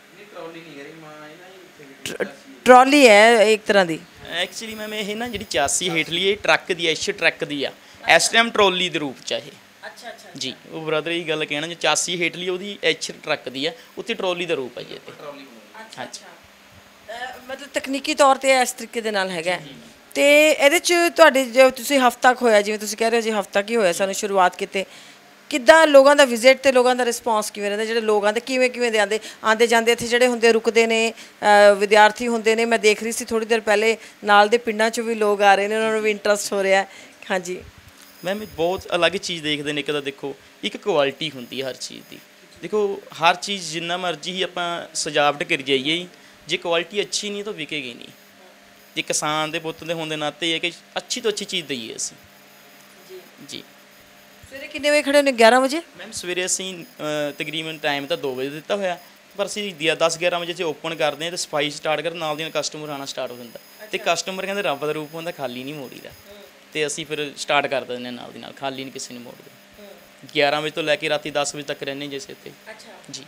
[SPEAKER 1] ਟਰਾਲੀ ਹੈ ਇੱਕ ਤਰ੍ਹਾਂ ਦੀ।
[SPEAKER 2] ਐਕਚੁਅਲੀ ਮੈਮ ਇਹ ਨਾ ਜਿਹੜੀ ਚਾਸੀ ਹੇਠਲੀ ਇਹ ਟਰੱਕ ਦੀ, ਐਸ਼ ਟਰੱਕ ਦੀ ਆ। ਇਸ ਟਾਈਮ ਟਰੋਲੀ ਦੇ ਰੂਪ 'ਚ ਆ ਇਹ। ਅੱਛਾ ਜੀ, ਉਹ ਬ੍ਰਦਰ ਇਹ ਗੱਲ ਕਹਿਣਾ, ਜੋ ਚਾਸੀ ਹੇਠਲੀ ਉਹਦੀ ਐਚ ਟਰੱਕ ਦੀ ਆ, ਉੱਥੇ ਟਰੋਲੀ ਦਾ ਰੂਪ ਆ ਜੀ ਇੱਥੇ।
[SPEAKER 1] ਅੱਛਾ, ਮਤਲਬ ਤਕਨੀਕੀ ਤੌਰ 'ਤੇ ਇਸ ਤਰੀਕੇ ਦੇ ਨਾਲ ਹੈਗਾ। ਤੇ ਇਹਦੇ 'ਚ ਤੁਹਾਡੇ ਜੋ ਤੁਸੀਂ ਹਫ਼ਤਾ ਕੁ ਹੋਇਆ, ਜਿਵੇਂ ਤੁਸੀਂ ਕਹਿ ਰਹੇ ਹੋ ਜੀ ਹਫ਼ਤਾ ਕੀ ਹੋਇਆ ਸਾਨੂੰ ਸ਼ੁਰੂਆਤ ਕੀਤੇ, ਕਿੱਦਾਂ ਲੋਕਾਂ ਦਾ ਵਿਜ਼ਿਟ ਤੇ ਲੋਕਾਂ ਦਾ ਰਿਸਪੌਂਸ ਕਿਵੇਂ ਰਹਿੰਦਾ? ਜਿਹੜੇ ਲੋਕ ਆਉਂਦੇ ਕਿਵੇਂ ਦੇ ਆਉਂਦੇ ਜਾਂਦੇ ਇੱਥੇ ਜਿਹੜੇ ਹੁੰਦੇ ਰੁਕਦੇ ਨੇ, ਵਿਦਿਆਰਥੀ ਹੁੰਦੇ ਨੇ। ਮੈਂ ਦੇਖ ਰਹੀ ਸੀ ਥੋੜ੍ਹੀ ਦੇਰ ਪਹਿਲੇ ਨਾਲ ਦੇ ਪਿੰਡਾਂ 'ਚੋਂ ਵੀ ਲੋਕ ਆ ਰਹੇ ਨੇ, ਉਹਨਾਂ ਨੂੰ ਵੀ ਇੰਟਰਸਟ ਹੋ ਰਿਹਾ। ਹਾਂਜੀ
[SPEAKER 2] ਮੈਮ ਇਹ ਬਹੁਤ ਅਲੱਗ ਚੀਜ਼ ਦੇਖਦੇ ਨੇ। ਇੱਕ ਤਾਂ ਦੇਖੋ ਇੱਕ ਕੁਆਲਿਟੀ ਹੁੰਦੀ ਹੈ ਹਰ ਚੀਜ਼ ਦੀ। ਦੇਖੋ ਹਰ ਚੀਜ਼ ਜਿੰਨਾ ਮਰਜ਼ੀ ਹੀ ਆਪਾਂ ਸਜਾਵਟ ਕਰੀ ਜਾਈਏ, ਜੇ ਕੁਆਲਿਟੀ ਅੱਛੀ ਨਹੀਂ ਤਾਂ ਵਿਕੇਗੀ ਨਹੀਂ। ਜੇ ਕਿਸਾਨ ਦੇ ਪੁੱਤ ਦੇ ਹੋਣ ਦੇ ਨਾਤੇ ਇਹ ਹੈ ਕਿ ਅੱਛੀ ਤੋਂ ਅੱਛੀ ਚੀਜ਼ ਦਈਏ ਅਸੀਂ। ਜੀ
[SPEAKER 1] ਸਵੇਰੇ ਕਿੰਨੇ ਵਜੇ ਖੜੇ ਹੁੰਦੇ? 11 ਵਜੇ
[SPEAKER 2] ਮੈਮ ਸਵੇਰੇ ਅਸੀਂ ਤਕਰੀਬਨ ਟਾਈਮ ਤਾਂ 2 ਵਜੇ ਦਿੱਤਾ ਹੋਇਆ, ਪਰ ਅਸੀਂ 10-11 ਵਜੇ 'ਚ ਓਪਨ ਕਰਦੇ ਹਾਂ ਅਤੇ ਸਫਾਈ ਸਟਾਰਟ ਕਰ ਨਾਲ ਦੀ ਨਾਲ ਕਸਟਮਰ ਆਉਣਾ ਸਟਾਰਟ ਹੋ ਜਾਂਦਾ। ਅਤੇ ਕਸਟਮਰ ਕਹਿੰਦੇ ਰੱਬ ਦਾ ਰੂਪ ਹੁੰਦਾ, ਖਾਲੀ ਨਹੀਂ ਮੋੜੀਦਾ। ਅਤੇ ਅਸੀਂ ਫਿਰ ਸਟਾਰਟ ਕਰ ਦਿੰਦੇ ਹਾਂ ਨਾਲ ਦੀ ਨਾਲ, ਖਾਲੀ ਨਹੀਂ ਕਿਸੇ ਨੂੰ ਮੋੜਦੇ। 11 ਵਜੇ ਤੋਂ ਲੈ ਕੇ ਰਾਤੀ 10 ਵਜੇ ਤੱਕ ਰਹਿੰਦੇ ਜਿਸ ਇੱਥੇ। ਜੀ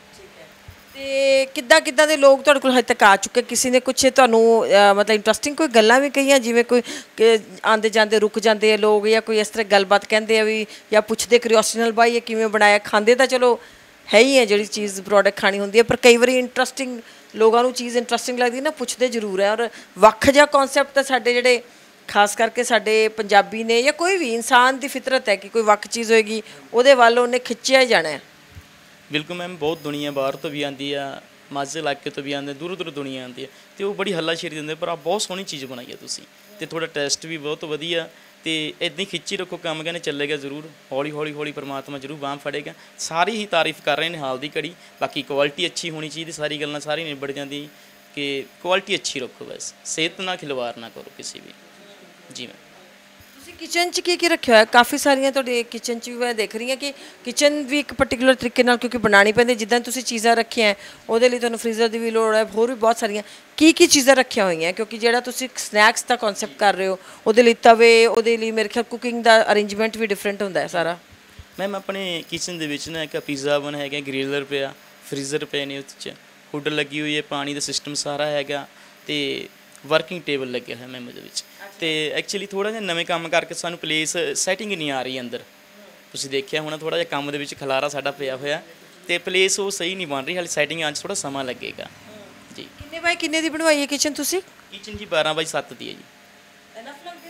[SPEAKER 1] ਤੇ ਕਿੱਦਾਂ ਦੇ ਲੋਕ ਤੁਹਾਡੇ ਕੋਲ ਹਜੇ ਤੱਕ ਆ ਚੁੱਕੇ? ਕਿਸੇ ਨੇ ਕੁਛ ਤੁਹਾਨੂੰ ਮਤਲਬ ਇੰਟਰਸਟਿੰਗ ਕੋਈ ਗੱਲਾਂ ਵੀ ਕਹੀਆਂ, ਜਿਵੇਂ ਕੋਈ ਆਉਂਦੇ ਜਾਂਦੇ ਰੁਕ ਜਾਂਦੇ ਆ ਲੋਕ, ਜਾਂ ਕੋਈ ਇਸ ਤਰ੍ਹਾਂ ਗੱਲਬਾਤ ਕਹਿੰਦੇ ਆ ਵੀ, ਜਾਂ ਪੁੱਛਦੇ ਕਿਉਰਿਓਸਿਟੀ ਨਾਲ ਬਾਈ ਇਹ ਕਿਵੇਂ ਬਣਾਇਆ? ਖਾਂਦੇ ਤਾਂ ਚਲੋ ਹੈ ਹੀ ਹੈ, ਜਿਹੜੀ ਚੀਜ਼ ਪ੍ਰੋਡਕਟ ਖਾਣੀ ਹੁੰਦੀ ਹੈ, ਪਰ ਕਈ ਵਾਰੀ ਇੰਟਰਸਟਿੰਗ ਲੋਕਾਂ ਨੂੰ ਚੀਜ਼ ਇੰਟਰਸਟਿੰਗ ਲੱਗਦੀ ਨਾ, ਪੁੱਛਦੇ ਜ਼ਰੂਰ ਹੈ। ਔਰ ਵੱਖ ਜਿਹਾ ਕੌਨਸੈਪਟ ਤਾਂ ਸਾਡੇ ਜਿਹੜੇ ਖਾਸ ਕਰਕੇ ਸਾਡੇ ਪੰਜਾਬੀ ਨੇ, ਜਾਂ ਕੋਈ ਵੀ ਇਨਸਾਨ ਦੀ ਫਿਤਰਤ ਹੈ ਕਿ ਕੋਈ ਵੱਖ ਚੀਜ਼ ਹੋਏਗੀ ਉਹਦੇ ਵੱਲ ਉਹਨੇ ਖਿੱਚਿਆ ਹੀ ਜਾਣਾ ਹੈ।
[SPEAKER 2] ਬਿਲਕੁਲ ਮੈਮ, ਬਹੁਤ ਦੁਨੀਆ ਬਾਹਰ ਤੋਂ ਵੀ ਆਉਂਦੀ ਆ, ਮਾਝੇ ਇਲਾਕੇ ਤੋਂ ਵੀ ਆਉਂਦੇ, ਦੂਰੋਂ ਦੁਨੀਆ ਆਉਂਦੀ ਹੈ, ਅਤੇ ਉਹ ਬੜੀ ਹੱਲਾਸ਼ੇਰੀ ਦਿੰਦੇ ਪਰ ਆ ਬਹੁਤ ਸੋਹਣੀ ਚੀਜ਼ ਬਣਾਈ ਹੈ ਤੁਸੀਂ, ਅਤੇ ਤੁਹਾਡਾ ਟੇਸਟ ਵੀ ਬਹੁਤ ਵਧੀਆ। ਅਤੇ ਇੱਦਾਂ ਹੀ ਖਿੱਚੀ ਰੱਖੋ ਕੰਮ, ਕਹਿੰਦੇ ਚੱਲੇਗਾ ਜ਼ਰੂਰ। ਹੌਲੀ ਪਰਮਾਤਮਾ ਜ਼ਰੂਰ ਬਾਂਹ ਫੜੇਗਾ। ਸਾਰੀ ਹੀ ਤਾਰੀਫ ਕਰ ਰਹੇ ਨੇ ਹਾਲ ਦੀ ਘੜੀ। ਬਾਕੀ ਕੁਆਲਿਟੀ ਅੱਛੀ ਹੋਣੀ ਚਾਹੀਦੀ, ਸਾਰੀ ਗੱਲਾਂ ਸਾਰੀ ਨਿਬੜ ਜਾਂਦੀ ਕਿ ਕੁਆਲਿਟੀ ਅੱਛੀ ਰੱਖੋ, ਬਸ ਸਿਹਤ ਨਾਲ ਖਿਲਵਾੜ ਨਾ ਕਰੋ ਕਿਸੇ ਵੀ। ਜੀ ਮੈਮ,
[SPEAKER 1] ਤੁਸੀਂ ਕਿਚਨ 'ਚ ਕੀ ਰੱਖਿਆ ਹੋਇਆ? ਕਾਫੀ ਸਾਰੀਆਂ ਤੁਹਾਡੇ ਕਿਚਨ 'ਚ ਵੀ ਮੈਂ ਦੇਖ ਰਹੀ ਹਾਂ ਕਿ ਕਿਚਨ ਵੀ ਇੱਕ ਪਰਟੀਕੂਲਰ ਤਰੀਕੇ ਨਾਲ ਕਿਉਂਕਿ ਬਣਾਉਣੀ ਪੈਂਦੀ। ਜਿੱਦਾਂ ਤੁਸੀਂ ਚੀਜ਼ਾਂ ਰੱਖੀਆਂ ਉਹਦੇ ਲਈ ਤੁਹਾਨੂੰ ਫਰੀਜ਼ਰ ਦੀ ਵੀ ਲੋੜ ਹੈ, ਹੋਰ ਵੀ ਬਹੁਤ ਸਾਰੀਆਂ ਕੀ ਚੀਜ਼ਾਂ ਰੱਖੀਆਂ ਹੋਈਆਂ? ਕਿਉਂਕਿ ਜਿਹੜਾ ਤੁਸੀਂ ਸਨੈਕਸ ਦਾ ਕਨਸੈਪਟ ਕਰ ਰਹੇ ਹੋ, ਉਹਦੇ ਲਈ ਤਵੇ, ਉਹਦੇ ਲਈ ਮੇਰੇ ਖਿਆਲ ਕੁਕਿੰਗ ਦਾ ਅਰੇਂਜਮੈਂਟ ਵੀ ਡਿਫਰੈਂਟ ਹੁੰਦਾ ਹੈ ਸਾਰਾ।
[SPEAKER 2] ਮੈਮ ਆਪਣੇ ਕਿਚਨ ਦੇ ਵਿੱਚ ਨਾ ਇੱਕ ਪੀਜ਼ਾ ਓਵਨ ਹੈਗਾ, ਗ੍ਰਿਲਰ ਪਿਆ, ਫਰੀਜ਼ਰ ਪਏ ਨੇ, ਉਹਦੇ 'ਚ ਹੁੱਡ ਲੱਗੀ ਹੋਈ ਹੈ, ਪਾਣੀ ਦਾ ਸਿਸਟਮ ਸਾਰਾ ਹੈਗਾ, ਅਤੇ ਵਰਕਿੰਗ ਟੇਬਲ ਲੱਗਿਆ ਹੋਇਆ ਮੈਮ ਉਹਦੇ ਵਿੱਚ। ਅਤੇ ਐਕਚੁਅਲੀ ਥੋੜ੍ਹਾ ਜਿਹਾ ਨਵੇਂ ਕੰਮ ਕਰਕੇ ਸਾਨੂੰ ਪਲੇਸ ਸੈਟਿੰਗ ਨਹੀਂ ਆ ਰਹੀ ਅੰਦਰ। ਤੁਸੀਂ ਦੇਖਿਆ ਹੋਣਾ ਥੋੜ੍ਹਾ ਜਿਹਾ ਕੰਮ ਦੇ ਵਿੱਚ ਖਲਾਰਾ ਸਾਡਾ ਪਿਆ ਹੋਇਆ, ਅਤੇ ਪਲੇਸ ਉਹ ਸਹੀ ਨਹੀਂ ਬਣ ਰਹੀ, ਹਾਲੇ ਸੈਟਿੰਗ ਆਉਣ 'ਚ ਥੋੜ੍ਹਾ ਸਮਾਂ ਲੱਗੇਗਾ ਜੀ।
[SPEAKER 1] ਕਿੰਨੇ ਬਾਈ ਕਿੰਨੇ ਦੀ ਬਣਵਾਈ ਹੈ ਕਿਚਨ ਤੁਸੀਂ?
[SPEAKER 2] ਕਿਚਨ ਜੀ 12x7 ਦੀ ਹੈ ਜੀ।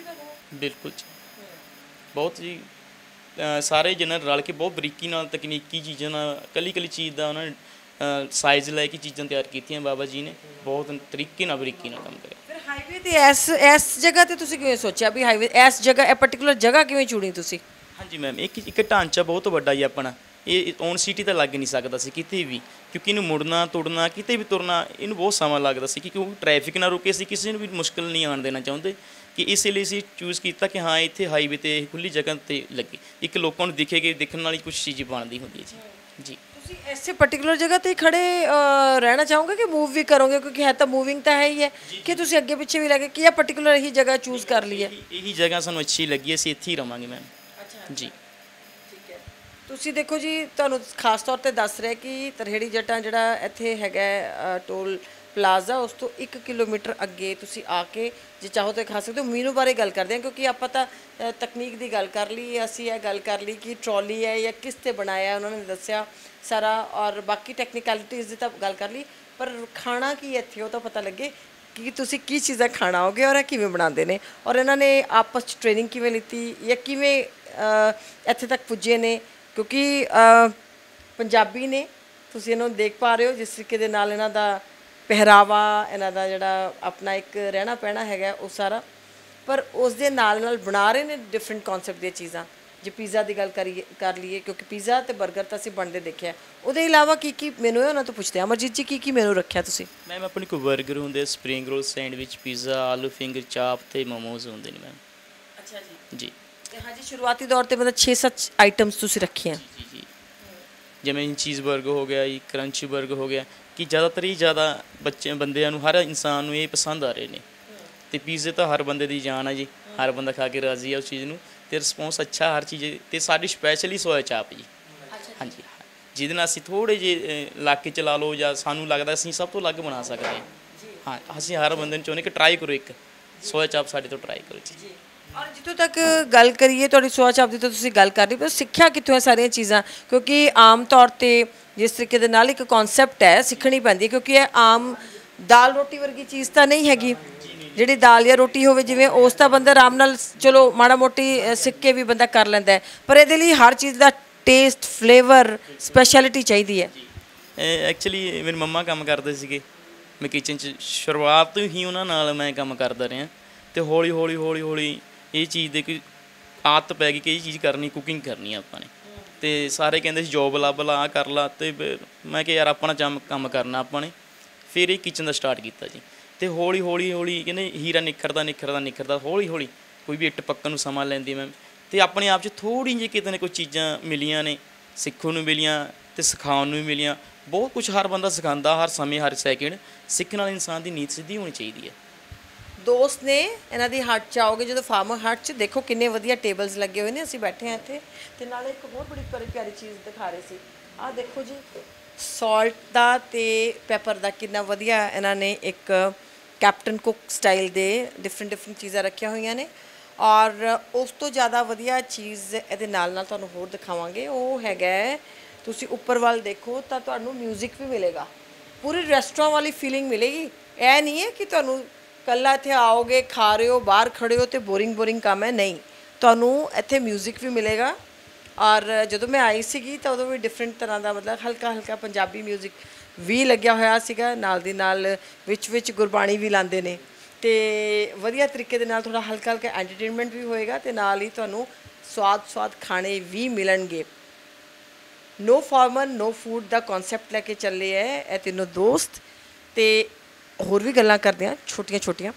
[SPEAKER 2] ਬਿਲਕੁਲ ਜੀ, ਬਹੁਤ ਜੀ। ਸਾਰੇ ਜਣੇ ਰਲ ਕੇ ਬਹੁਤ ਬਰੀਕੀ ਨਾਲ ਤਕਨੀਕੀ ਚੀਜ਼ਾਂ ਨਾਲ ਕੱਲੀ ਚੀਜ਼ ਦਾ ਉਹਨਾਂ ਨੇ ਸਾਈਜ਼ ਲੈ ਕੇ ਚੀਜ਼ਾਂ ਤਿਆਰ ਕੀਤੀਆਂ ਬਾਬਾ ਜੀ ਨੇ, ਬਹੁਤ ਤਰੀਕੇ ਨਾਲ ਬਰੀਕੀ ਨਾਲ ਕੰਮ ਕਰਿਆ।
[SPEAKER 1] ਫਿਰ ਹਾਈਵੇ ਤੇ ਇਸ ਜਗ੍ਹਾ ਤੇ ਤੁਸੀਂ ਕਿਵੇਂ ਸੋਚਿਆ ਵੀ ਹਾਈਵੇ ਇਸ ਜਗ੍ਹਾ, ਇਹ ਪਰਟੀਕੂਲਰ ਜਗ੍ਹਾ ਕਿਵੇਂ ਚੁਣੀ ਤੁਸੀਂ?
[SPEAKER 2] ਹਾਂਜੀ ਮੈਮ, ਇੱਕ ਢਾਂਚਾ ਬਹੁਤ ਵੱਡਾ ਜੀ ਆਪਣਾ। ਇਹ ਔਨ ਸਿਟੀ ਤਾਂ ਲੱਗ ਨਹੀਂ ਸਕਦਾ ਸੀ ਕਿਤੇ ਵੀ, ਕਿਉਂਕਿ ਇਹਨੂੰ ਮੁੜਨਾ ਤੁੜਨਾ ਕਿਤੇ ਵੀ ਤੁਰਨਾ ਇਹਨੂੰ ਬਹੁਤ ਸਮਾਂ ਲੱਗਦਾ ਸੀ, ਕਿਉਂਕਿ ਟ੍ਰੈਫਿਕ ਨਾ ਰੁਕੇ, ਅਸੀਂ ਕਿਸੇ ਨੂੰ ਵੀ ਮੁਸ਼ਕਿਲ ਨਹੀਂ ਆਉਣ ਦੇਣਾ ਚਾਹੁੰਦੇ, ਕਿ ਇਸ ਲਈ ਅਸੀਂ ਚੂਜ਼ ਕੀਤਾ ਕਿ ਹਾਂ ਇੱਥੇ ਹਾਈਵੇ 'ਤੇ ਖੁੱਲ੍ਹੀ ਜਗ੍ਹਾ 'ਤੇ ਲੱਗੇ, ਇੱਕ ਲੋਕਾਂ ਨੂੰ ਦਿਖੇਗੀ, ਦਿਖਣ ਵਾਲੀ ਕੁਛ ਚੀਜ਼ ਬਣਦੀ ਹੁੰਦੀ ਹੈ ਜੀ। ਜੀ
[SPEAKER 1] ਤੁਸੀਂ ਐਸੇ ਪਰਟੀਕੂਲਰ ਜਗ੍ਹਾ 'ਤੇ ਖੜੇ ਰਹਿਣਾ ਚਾਹੋਗੇ ਕਿ ਮੂਵ ਵੀ ਕਰੋਗੇ? ਕਿਉਂਕਿ ਹੈ ਤਾਂ ਮੂਵਿੰਗ ਤਾਂ ਹੈ ਹੀ ਹੈ, ਕਿ ਤੁਸੀਂ ਅੱਗੇ ਪਿੱਛੇ ਵੀ ਲੈ ਕੇ ਕੀ ਪਰਟੀਕੂਲਰ ਇਹੀ ਜਗ੍ਹਾ ਚੂਜ਼ ਕਰ ਲਈ ਹੈ?
[SPEAKER 2] ਇਹੀ ਜਗ੍ਹਾ ਸਾਨੂੰ ਅੱਛੀ ਲੱਗੀ, ਅਸੀਂ ਇੱਥੇ ਹੀ ਰਵਾਂਗੇ ਮੈਮ। ਜੀ
[SPEAKER 1] ਠੀਕ ਹੈ। ਤੁਸੀਂ ਦੇਖੋ ਜੀ, ਤੁਹਾਨੂੰ ਖਾਸ ਤੌਰ 'ਤੇ ਦੱਸ ਰਿਹਾ ਕਿ ਤਰਹੇੜੀ ਜੱਟਾਂ ਜਿਹੜਾ ਇੱਥੇ ਹੈਗਾ ਟੋਲ ਪਲਾਜ਼ਾ, ਉਸ ਤੋਂ 1 ਕਿਲੋਮੀਟਰ ਅੱਗੇ ਤੁਸੀਂ ਆ ਕੇ ਜੇ ਚਾਹੋ ਤਾਂ ਖਾ ਸਕਦੇ ਹੋ। ਮੀਨੂ ਬਾਰੇ ਗੱਲ ਕਰਦੇ ਹਾਂ, ਕਿਉਂਕਿ ਆਪਾਂ ਤਾਂ ਤਕਨੀਕ ਦੀ ਗੱਲ ਕਰ ਲਈ, ਅਸੀਂ ਇਹ ਗੱਲ ਕਰ ਲਈ ਕਿ ਟਰੋਲੀ ਹੈ ਜਾਂ ਕਿਸ 'ਤੇ ਬਣਾਇਆ, ਉਹਨਾਂ ਨੇ ਦੱਸਿਆ ਸਾਰਾ, ਔਰ ਬਾਕੀ ਟੈਕਨੀਕੈਲਿਟੀਜ਼ ਦੀ ਤਾਂ ਗੱਲ ਕਰ ਲਈ, ਪਰ ਖਾਣਾ ਕੀ ਇੱਥੇ ਉਹ ਤਾਂ ਪਤਾ ਲੱਗੇ ਕਿ ਤੁਸੀਂ ਕੀ ਚੀਜ਼ਾਂ ਖਾਣਾ ਆਓਗੇ ਔਰ ਇਹ ਕਿਵੇਂ ਬਣਾਉਂਦੇ ਨੇ, ਔਰ ਇਹਨਾਂ ਨੇ ਆਪਸ 'ਚ ਟ੍ਰੇਨਿੰਗ ਕਿਵੇਂ ਲਿੱਤੀ ਜਾਂ ਕਿਵੇਂ ਇੱਥੇ ਤੱਕ ਪੁੱਜੇ ਨੇ। ਕਿਉਂਕਿ ਪੰਜਾਬੀ ਨੇ, ਤੁਸੀਂ ਇਹਨਾਂ ਨੂੰ ਦੇਖ ਪਾ ਰਹੇ ਹੋ ਜਿਸ ਤਰੀਕੇ ਦੇ ਨਾਲ ਇਹਨਾਂ ਦਾ ਪਹਿਰਾਵਾ, ਇਹਨਾਂ ਦਾ ਜਿਹੜਾ ਆਪਣਾ ਇੱਕ ਰਹਿਣਾ ਪਹਿਣਾ ਹੈਗਾ ਉਹ ਸਾਰਾ, ਪਰ ਉਸ ਦੇ ਨਾਲ ਬਣਾ ਰਹੇ ਨੇ ਡਿਫਰੈਂਟ ਕਨਸੈਪਟ ਦੀਆਂ ਚੀਜ਼ਾਂ। ਜੇ ਪੀਜ਼ਾ ਦੀ ਗੱਲ ਕਰ ਲਈਏ, ਕਿਉਂਕਿ ਪੀਜ਼ਾ ਤੇ 버ਗਰ ਤਾਂ ਅਸੀਂ ਬਣਦੇ ਦੇਖਿਆ, ਉਹਦੇ ਇਲਾਵਾ ਕੀ ਮੈਨੂ ਹੈ ਉਹਨਾਂ ਤੋਂ ਪੁੱਛਦੇ ਹਾਂ। ਅਮਰਜੀਤ ਜੀ ਕੀ ਮੈਨੂ ਰੱਖਿਆ ਤੁਸੀਂ?
[SPEAKER 2] ਮੈਮ ਆਪਣੇ ਕੋਲ 버ਗਰ ਹੁੰਦੇ, ਸਪਰਿੰਗ ਰੋਲ, ਸੈਂਡਵਿਚ, ਪੀਜ਼ਾ, ਆਲੂ ਫਿੰਗਰ, ਚਾਪ ਤੇ ਮੋਮੋਜ਼ ਹੁੰਦੇ ਨੇ ਮੈਮ।
[SPEAKER 1] ਅੱਛਾ ਜੀ।
[SPEAKER 2] ਜੀ
[SPEAKER 1] ਤੇ ਹਾਂਜੀ, ਸ਼ੁਰੂਆਤੀ ਦੌਰ ਤੇ ਮਤਲਬ 6-7 ਆਈਟਮਸ ਤੁਸੀਂ ਰੱਖੀਆਂ।
[SPEAKER 2] ਜੀ ਜੀ ਜਿਵੇਂ ਚੀਜ਼ 버ਗਰ ਹੋ ਗਿਆ ਜੀ, ਕਰੰਚੀ 버ਗਰ ਹੋ ਗਿਆ, ਕਿ ਜ਼ਿਆਦਾਤਰ ਹੀ ਜ਼ਿਆਦਾ ਬੰਦਿਆਂ ਨੂੰ, ਹਰ ਇਨਸਾਨ ਨੂੰ ਇਹ ਪਸੰਦ ਆ ਰਹੇ ਨੇ। ਤੇ ਪੀਜ਼ੇ ਤਾਂ ਹਰ ਬੰਦੇ ਦੀ ਜਾਨ ਹੈ ਜੀ, ਹਰ ਬੰਦਾ ਖਾ ਕੇ ਰਾਜ਼ੀ ਹੈ ਉਸ ਚੀਜ਼ ਨੂੰ, ਤੇ ਰਿਸਪੌਂਸ ਅੱਛਾ ਹਰ ਚੀਜ਼। ਤੇ ਸਾਡੀ ਸਪੈਸ਼ਲੀ ਸੋਇਆ ਚਾਪ ਜੀ। ਹਾਂਜੀ, ਜਿਹਦੇ ਨਾਲ ਅਸੀਂ ਥੋੜ੍ਹੇ ਜਿਹੇ ਇਲਾਕੇ 'ਚ ਲਾ ਲਓ, ਜਾਂ ਸਾਨੂੰ ਲੱਗਦਾ ਅਸੀਂ ਸਭ ਤੋਂ ਅਲੱਗ ਬਣਾ ਸਕਦੇ ਹਾਂ। ਹਾਂ, ਅਸੀਂ ਹਰ ਬੰਦੇ ਨੂੰ ਚਾਹੁੰਦੇ ਕਿ ਟਰਾਈ ਕਰੋ, ਇੱਕ ਸੋਇਆ ਚਾਪ ਸਾਡੇ ਤੋਂ ਟਰਾਈ ਕਰੋ ਜੀ।
[SPEAKER 1] ਔਰ ਜਿੱਥੋਂ ਤੱਕ ਗੱਲ ਕਰੀਏ ਤੁਹਾਡੀ ਸੋਇਆ ਚਾਪ ਦੀ, ਤਾਂ ਤੁਸੀਂ ਗੱਲ ਕਰ ਰਹੇ ਹੋ, ਸਿੱਖਿਆ ਕਿੱਥੋਂ ਹੈ ਸਾਰੀਆਂ ਚੀਜ਼ਾਂ? ਕਿਉਂਕਿ ਆਮ ਤੌਰ 'ਤੇ ਜਿਸ ਤਰੀਕੇ ਦੇ ਨਾਲ ਇੱਕ ਕਨਸੈਪਟ ਹੈ, ਸਿੱਖਣੀ ਪੈਂਦੀ ਹੈ, ਕਿਉਂਕਿ ਇਹ ਆਮ ਦਾਲ ਰੋਟੀ ਵਰਗੀ ਚੀਜ਼ ਤਾਂ ਨਹੀਂ ਹੈਗੀ। ਜਿਹੜੀ ਦਾਲ ਜਾਂ ਰੋਟੀ ਹੋਵੇ ਜਿਵੇਂ, ਉਸ ਤਾਂ ਬੰਦਾ ਆਰਾਮ ਨਾਲ ਚਲੋ ਮਾੜਾ ਮੋਟੀ ਸਿੱਖ ਕੇ ਵੀ ਬੰਦਾ ਕਰ ਲੈਂਦਾ ਹੈ, ਪਰ ਇਹਦੇ ਲਈ ਹਰ ਚੀਜ਼ ਦਾ ਟੇਸਟ, ਫਲੇਵਰ, ਸਪੈਸ਼ਲਿਟੀ ਚਾਹੀਦੀ ਹੈ।
[SPEAKER 2] ਐਕਚੁਅਲੀ ਮੇਰੀ ਮੰਮਾ ਕੰਮ ਕਰਦੇ ਸੀਗੇ, ਮੈਂ ਕਿਚਨ 'ਚ ਸ਼ੁਰੂਆਤ ਤੋਂ ਹੀ ਉਹਨਾਂ ਨਾਲ ਮੈਂ ਕੰਮ ਕਰਦਾ ਰਿਹਾ, ਅਤੇ ਹੌਲੀ ਇਹ ਚੀਜ਼ ਦੇ ਕੋਈ ਆਦਤ ਪੈ ਗਈ ਕਿ ਇਹ ਚੀਜ਼ ਕਰਨੀ, ਕੁਕਿੰਗ ਕਰਨੀ ਆਪਾਂ ਨੇ। ਅਤੇ ਸਾਰੇ ਕਹਿੰਦੇ ਸੀ ਜੋਬ ਲੱਭ ਲਾ, ਆਹ ਕਰ ਲਾ, ਅਤੇ ਮੈਂ ਕਿਹਾ ਯਾਰ ਆਪਣਾ ਕੰਮ ਕਰਨਾ ਆਪਾਂ ਨੇ। ਫਿਰ ਇਹ ਕਿਚਨ ਦਾ ਸਟਾਰਟ ਕੀਤਾ ਜੀ, ਅਤੇ ਹੌਲੀ ਕਹਿੰਦੇ ਹੀਰਾ ਨਿਖਰਦਾ ਹੌਲੀ ਕੋਈ ਵੀ ਇੱਟ ਪੱਕਣ ਨੂੰ ਸਮਾਂ ਲੈਂਦੀ ਮੈਮ। ਅਤੇ ਆਪਣੇ ਆਪ 'ਚ ਥੋੜ੍ਹੀ ਜਿਹੀ ਕਿਤੇ ਨਾ ਕੋਈ ਚੀਜ਼ਾਂ ਮਿਲੀਆਂ ਨੇ, ਸਿੱਖਣ ਨੂੰ ਮਿਲੀਆਂ ਅਤੇ ਸਿਖਾਉਣ ਨੂੰ ਵੀ ਮਿਲੀਆਂ। ਬਹੁਤ ਕੁਛ ਹਰ ਬੰਦਾ ਸਿਖਾਉਂਦਾ, ਹਰ ਸਮੇਂ, ਹਰ ਸੈਕਿੰਡ। ਸਿੱਖਣ ਵਾਲੇ ਇਨਸਾਨ ਦੀ ਨੀਤ ਸਿੱਧੀ ਹੋਣੀ ਚਾਹੀਦੀ ਹੈ।
[SPEAKER 1] ਦੋਸਤ ਨੇ ਇਹਨਾਂ ਦੀ ਹੱਟ 'ਚ ਆਓਗੇ ਜਦੋਂ, ਫਾਰਮਰ ਹੱਟ 'ਚ ਦੇਖੋ ਕਿੰਨੇ ਵਧੀਆ ਟੇਬਲਸ ਲੱਗੇ ਹੋਏ ਨੇ। ਅਸੀਂ ਬੈਠੇ ਹਾਂ ਇੱਥੇ, ਅਤੇ ਨਾਲੇ ਇੱਕ ਬਹੁਤ ਬੜੀ ਪਿਆਰੀ ਚੀਜ਼ ਦਿਖਾ ਰਹੇ ਸੀ। ਆਹ ਦੇਖੋ ਜੀ, ਸਾਲਟ ਦਾ ਅਤੇ ਪੈਪਰ ਦਾ ਕਿੰਨਾ ਵਧੀਆ ਇਹਨਾਂ ਨੇ ਇੱਕ ਕੈਪਟਨ ਕੁੱਕ ਸਟਾਈਲ ਦੇ ਡਿਫਰੈਂਟ ਚੀਜ਼ਾਂ ਰੱਖੀਆਂ ਹੋਈਆਂ ਨੇ। ਔਰ ਉਸ ਤੋਂ ਜ਼ਿਆਦਾ ਵਧੀਆ ਚੀਜ਼ ਇਹਦੇ ਨਾਲ ਤੁਹਾਨੂੰ ਹੋਰ ਦਿਖਾਵਾਂਗੇ, ਉਹ ਹੈਗਾ, ਤੁਸੀਂ ਉੱਪਰ ਵੱਲ ਦੇਖੋ ਤਾਂ ਤੁਹਾਨੂੰ ਮਿਊਜ਼ਿਕ ਵੀ ਮਿਲੇਗਾ। ਪੂਰੀ ਰੈਸਟੋਰੈਂਟ ਵਾਲੀ ਫੀਲਿੰਗ ਮਿਲੇਗੀ। ਇਹ ਨਹੀਂ ਹੈ ਕਿ ਤੁਹਾਨੂੰ ਇਕੱਲਾ ਇੱਥੇ ਆਓਗੇ, ਖਾ ਰਹੇ ਹੋ, ਬਾਹਰ ਖੜੇ ਹੋ ਅਤੇ ਬੋਰਿੰਗ ਕੰਮ ਹੈ, ਨਹੀਂ, ਤੁਹਾਨੂੰ ਇੱਥੇ ਮਿਊਜ਼ਿਕ ਵੀ ਮਿਲੇਗਾ। ਔਰ ਜਦੋਂ ਮੈਂ ਆਈ ਸੀਗੀ ਤਾਂ ਉਦੋਂ ਵੀ ਡਿਫਰੈਂਟ ਤਰ੍ਹਾਂ ਦਾ, ਮਤਲਬ ਹਲਕਾ ਪੰਜਾਬੀ ਮਿਊਜ਼ਿਕ ਵੀ ਲੱਗਿਆ ਹੋਇਆ ਸੀਗਾ, ਨਾਲ ਦੀ ਨਾਲ ਵਿੱਚ ਗੁਰਬਾਣੀ ਵੀ ਲਾਉਂਦੇ ਨੇ, ਅਤੇ ਵਧੀਆ ਤਰੀਕੇ ਦੇ ਨਾਲ ਥੋੜ੍ਹਾ ਹਲਕਾ ਐਂਟਰਟੇਨਮੈਂਟ ਵੀ ਹੋਏਗਾ, ਅਤੇ ਨਾਲ ਹੀ ਤੁਹਾਨੂੰ ਸਵਾਦ ਖਾਣੇ ਵੀ ਮਿਲਣਗੇ। ਨੋ ਫਾਰਮਰ ਨੋ ਫੂਡ ਦਾ ਕਨਸੈਪਟ ਲੈ ਕੇ ਚੱਲੇ ਹੈ ਇਹ ਤਿੰਨੋਂ ਦੋਸਤ, ਅਤੇ ਹੋਰ ਵੀ ਗੱਲਾਂ ਕਰਦੇ ਹਾਂ ਛੋਟੀਆਂ।